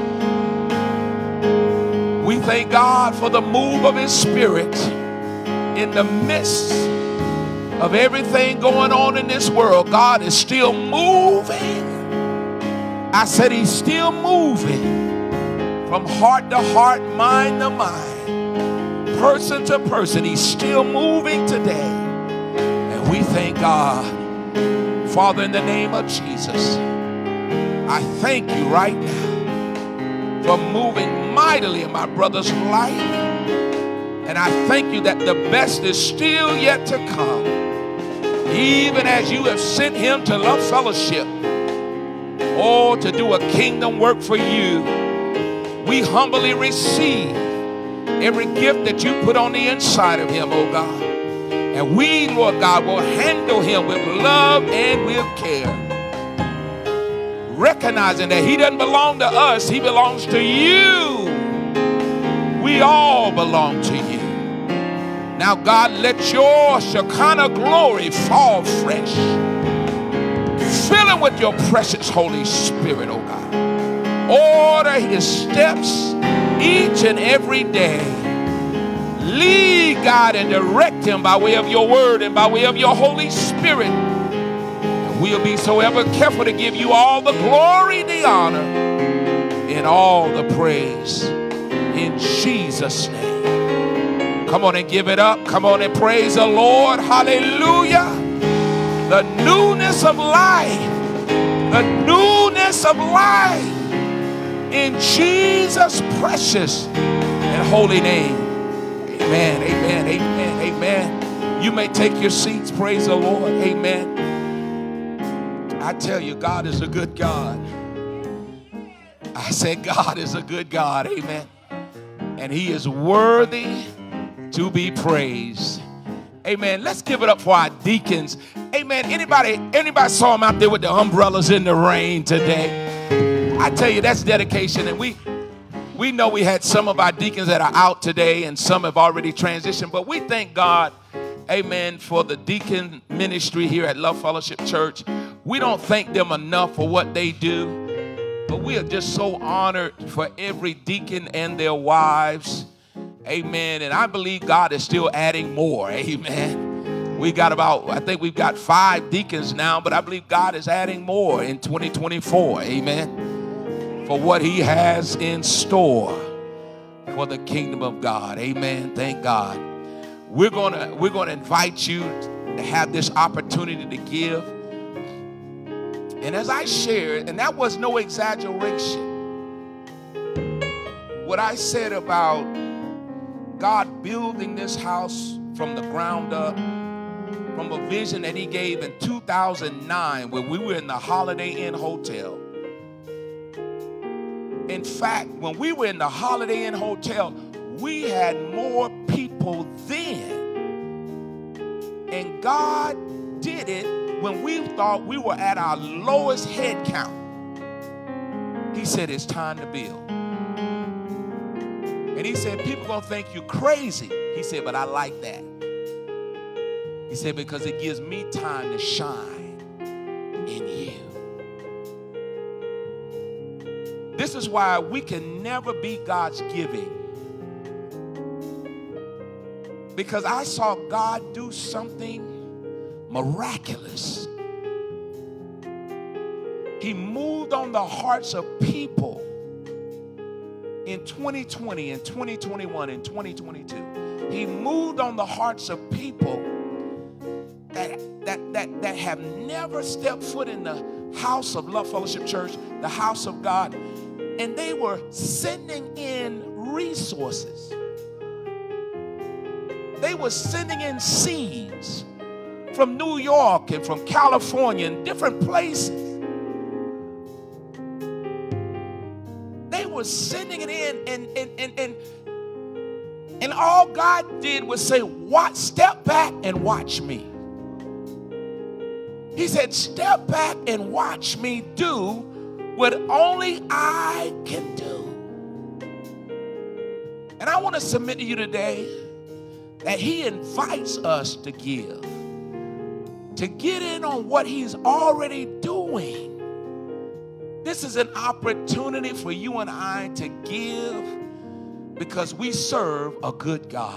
We thank God for the move of his Spirit in the midst of everything going on in this world. God is still moving. I said he's still moving from heart to heart, mind to mind, person to person. He's still moving today. And we thank God. Father, in the name of Jesus, I thank you right now for moving mightily in my brother's life. And I thank you that the best is still yet to come. Even as you have sent him to Love Fellowship, oh, to do a kingdom work for you, we humbly receive every gift that you put on the inside of him, oh God. And we, Lord God, will handle him with love and with care, recognizing that he doesn't belong to us, he belongs to you. We all belong to you. Now, God, let your Shekinah glory fall fresh. Fill him with your precious Holy Spirit, oh God. Order his steps each and every day. Lead, God, and direct him by way of your word and by way of your Holy Spirit. And we'll be so ever careful to give you all the glory, the honor, and all the praise in Jesus' name. Come on and give it up. Come on and praise the Lord. Hallelujah. The newness of life. The newness of life. In Jesus' precious and holy name. Amen, amen, amen, amen. You may take your seats. Praise the Lord. Amen. I tell you, God is a good God. I said God is a good God. Amen. And he is worthy to be praised. Amen. Let's give it up for our deacons. Amen. Anybody, anybody saw them out there with the umbrellas in the rain today? I tell you, that's dedication. And we we know we had some of our deacons that are out today and some have already transitioned. But we thank God, amen, for the deacon ministry here at Love Fellowship Church. We don't thank them enough for what they do. But we are just so honored for every deacon and their wives. Amen. And I believe God is still adding more. Amen. We got about, I think we've got five deacons now, but I believe God is adding more in twenty twenty-four. Amen. For what he has in store for the kingdom of God. Amen. Thank God. We're going to we're going to invite you to have this opportunity to give. And as I shared, and that was no exaggeration, what I said about God building this house from the ground up, from a vision that he gave in two thousand nine when we were in the Holiday Inn Hotel. In fact, when we were in the Holiday Inn Hotel, we had more people then. And God did it when we thought we were at our lowest head count. He said, it's time to build. And he said, people are going to think you crazy. He said, but I like that. He said, because it gives me time to shine in you. This is why we can never beat God's giving. Because I saw God do something miraculous. He moved on the hearts of people in twenty twenty, in twenty twenty-one, in twenty twenty-two. He moved on the hearts of people that, that, that, that have never stepped foot in the house of Love Fellowship Church, the house of God. And they were sending in resources. They were sending in seeds from New York and from California and different places. They were sending it in, and and and and, and all God did was say, "Watch, step back and watch me." He said, "Step back and watch me do what only I can do." And I want to submit to you today that he invites us to give, to get in on what he's already doing This is an opportunity for you and I to give because we serve a good God.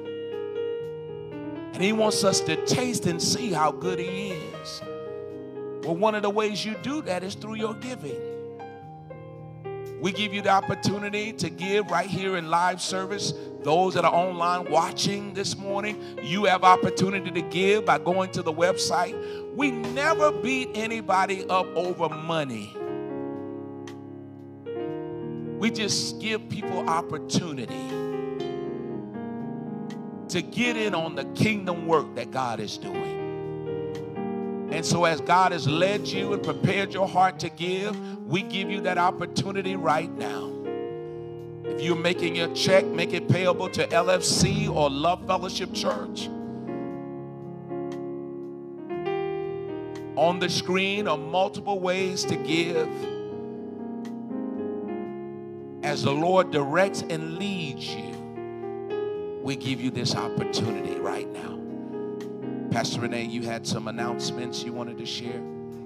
And he wants us to taste and see how good he is. Well, one of the ways you do that is through your giving. We give you the opportunity to give right here in live service. Those that are online watching this morning, you have opportunity to give by going to the website. We never beat anybody up over money. We just give people opportunity to get in on the kingdom work that God is doing. And so as God has led you and prepared your heart to give, we give you that opportunity right now. If you're making your check, make it payable to L F C or Love Fellowship Church. On the screen are multiple ways to give. As the Lord directs and leads you, we give you this opportunity right now. Pastor Renee, you had some announcements you wanted to share.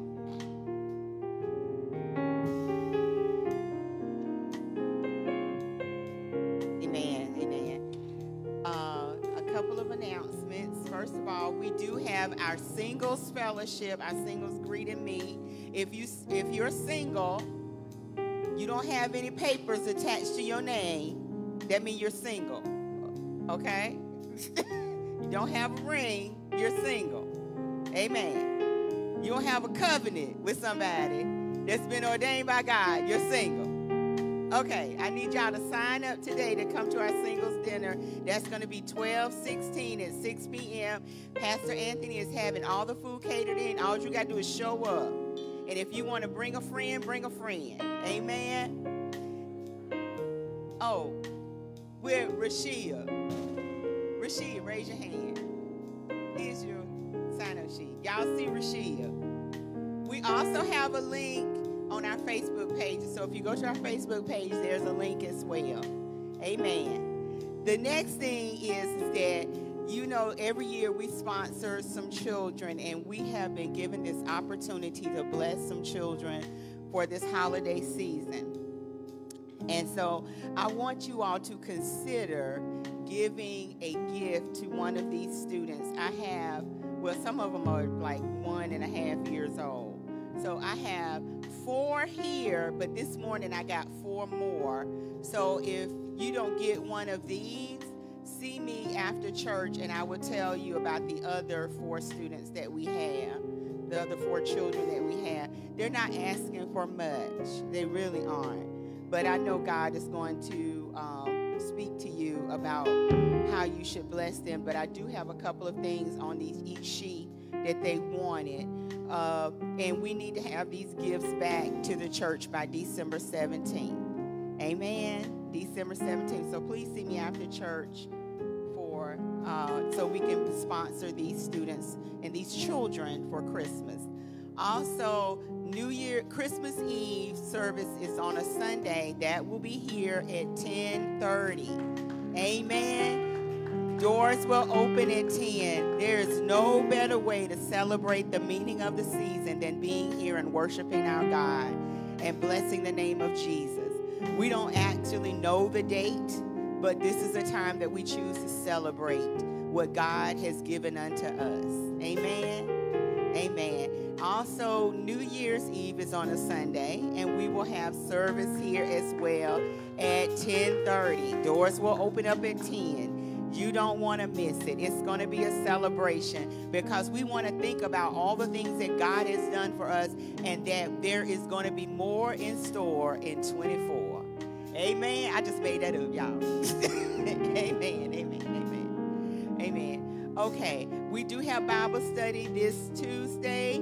Amen, amen. Uh, a couple of announcements. First of all, we do have our singles fellowship, our singles greet and meet. If you if you're single, you don't have any papers attached to your name, that means you're single. Okay? You don't have a ring, you're single. Amen. You don't have a covenant with somebody that's been ordained by God, you're single. Okay, I need y'all to sign up today to come to our singles dinner. That's going to be twelve sixteen at six p m Pastor Anthony is having all the food catered in. All you got to do is show up. And if you want to bring a friend, bring a friend. Amen. Oh, we're Rashia. Rashia, raise your hand. Here's your sign-up sheet. Y'all see Rashia. We also have a link on our Facebook page. So if you go to our Facebook page, there's a link as well. Amen. The next thing is, is that, you know, every year we sponsor some children, and we have been given this opportunity to bless some children for this holiday season. And so I want you all to consider giving a gift to one of these students. I have, well, some of them are like one and a half years old. So I have four here, but this morning I got four more. So if you don't get one of these, see me after church and I will tell you about the other four students that we have, the other four children that we have. They're not asking for much. They really aren't. But I know God is going to um, speak to you about how you should bless them. But I do have a couple of things on these each sheet that they wanted. Uh, and we need to have these gifts back to the church by December seventeenth. Amen. December seventeenth. So please see me after church for uh, so we can sponsor these students and these children for Christmas. Also, New Year, Christmas Eve service is on a Sunday. That will be here at ten thirty. Amen. Doors will open at ten. There is no better way to celebrate the meaning of the season than being here and worshiping our God and blessing the name of Jesus. We don't actually know the date, but this is a time that we choose to celebrate what God has given unto us. Amen. Amen. Also, New Year's Eve is on a Sunday, and we will have service here as well at ten thirty. Doors will open up at ten. You don't want to miss it. It's going to be a celebration because we want to think about all the things that God has done for us and that there is going to be more in store in twenty-four. Amen. I just made that up, y'all. Amen. Amen. Amen. Amen. Okay. We do have Bible study this Tuesday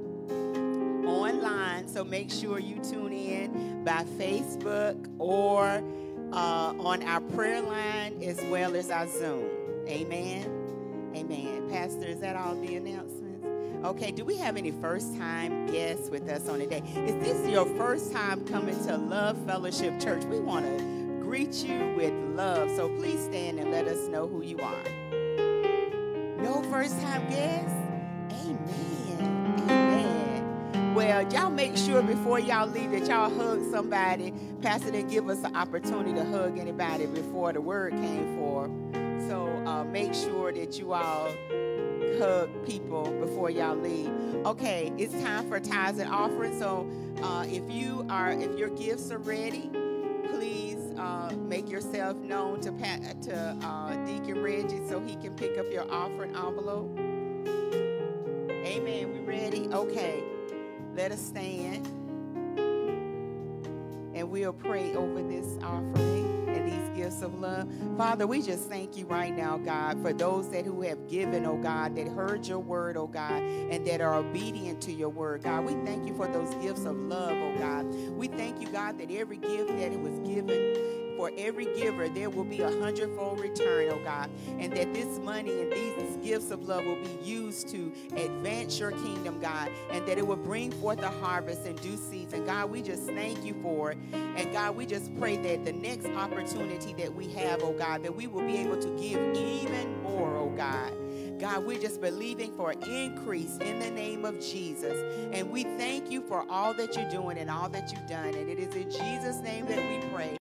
online, so make sure you tune in by Facebook or Uh, on our prayer line as well as our Zoom. Amen. Amen. Pastor, is that all the announcements? Okay, do we have any first-time guests with us on the day? Is this your first time coming to Love Fellowship Church? We want to greet you with love, so please stand and let us know who you are. No first-time guests? Amen. Amen. Well, y'all make sure before y'all leave that y'all hug somebody. Pastor didn't give us an opportunity to hug anybody before the word came forth. So uh, make sure that you all hug people before y'all leave. Okay, it's time for tithes and offerings. So uh, if you are, if your gifts are ready, please uh, make yourself known to Pat, to uh, Deacon Reggie so he can pick up your offering envelope. Amen. We ready? Okay. Let us stand. And we'll pray over this offering and these gifts of love. Father, we just thank you right now, God, for those that who have given, oh God, that heard your word, oh God, and that are obedient to your word, God. We thank you for those gifts of love, oh God. We thank you, God, that every gift that it was given, for every giver, there will be a hundredfold return, oh God. And that this money and these gifts of love will be used to advance your kingdom, God. And that it will bring forth a harvest in due season. God, we just thank you for it. And God, we just pray that the next opportunity that we have, oh God, that we will be able to give even more, oh God. God, we're just believing for increase in the name of Jesus. And we thank you for all that you're doing and all that you've done. And it is in Jesus' name that we pray.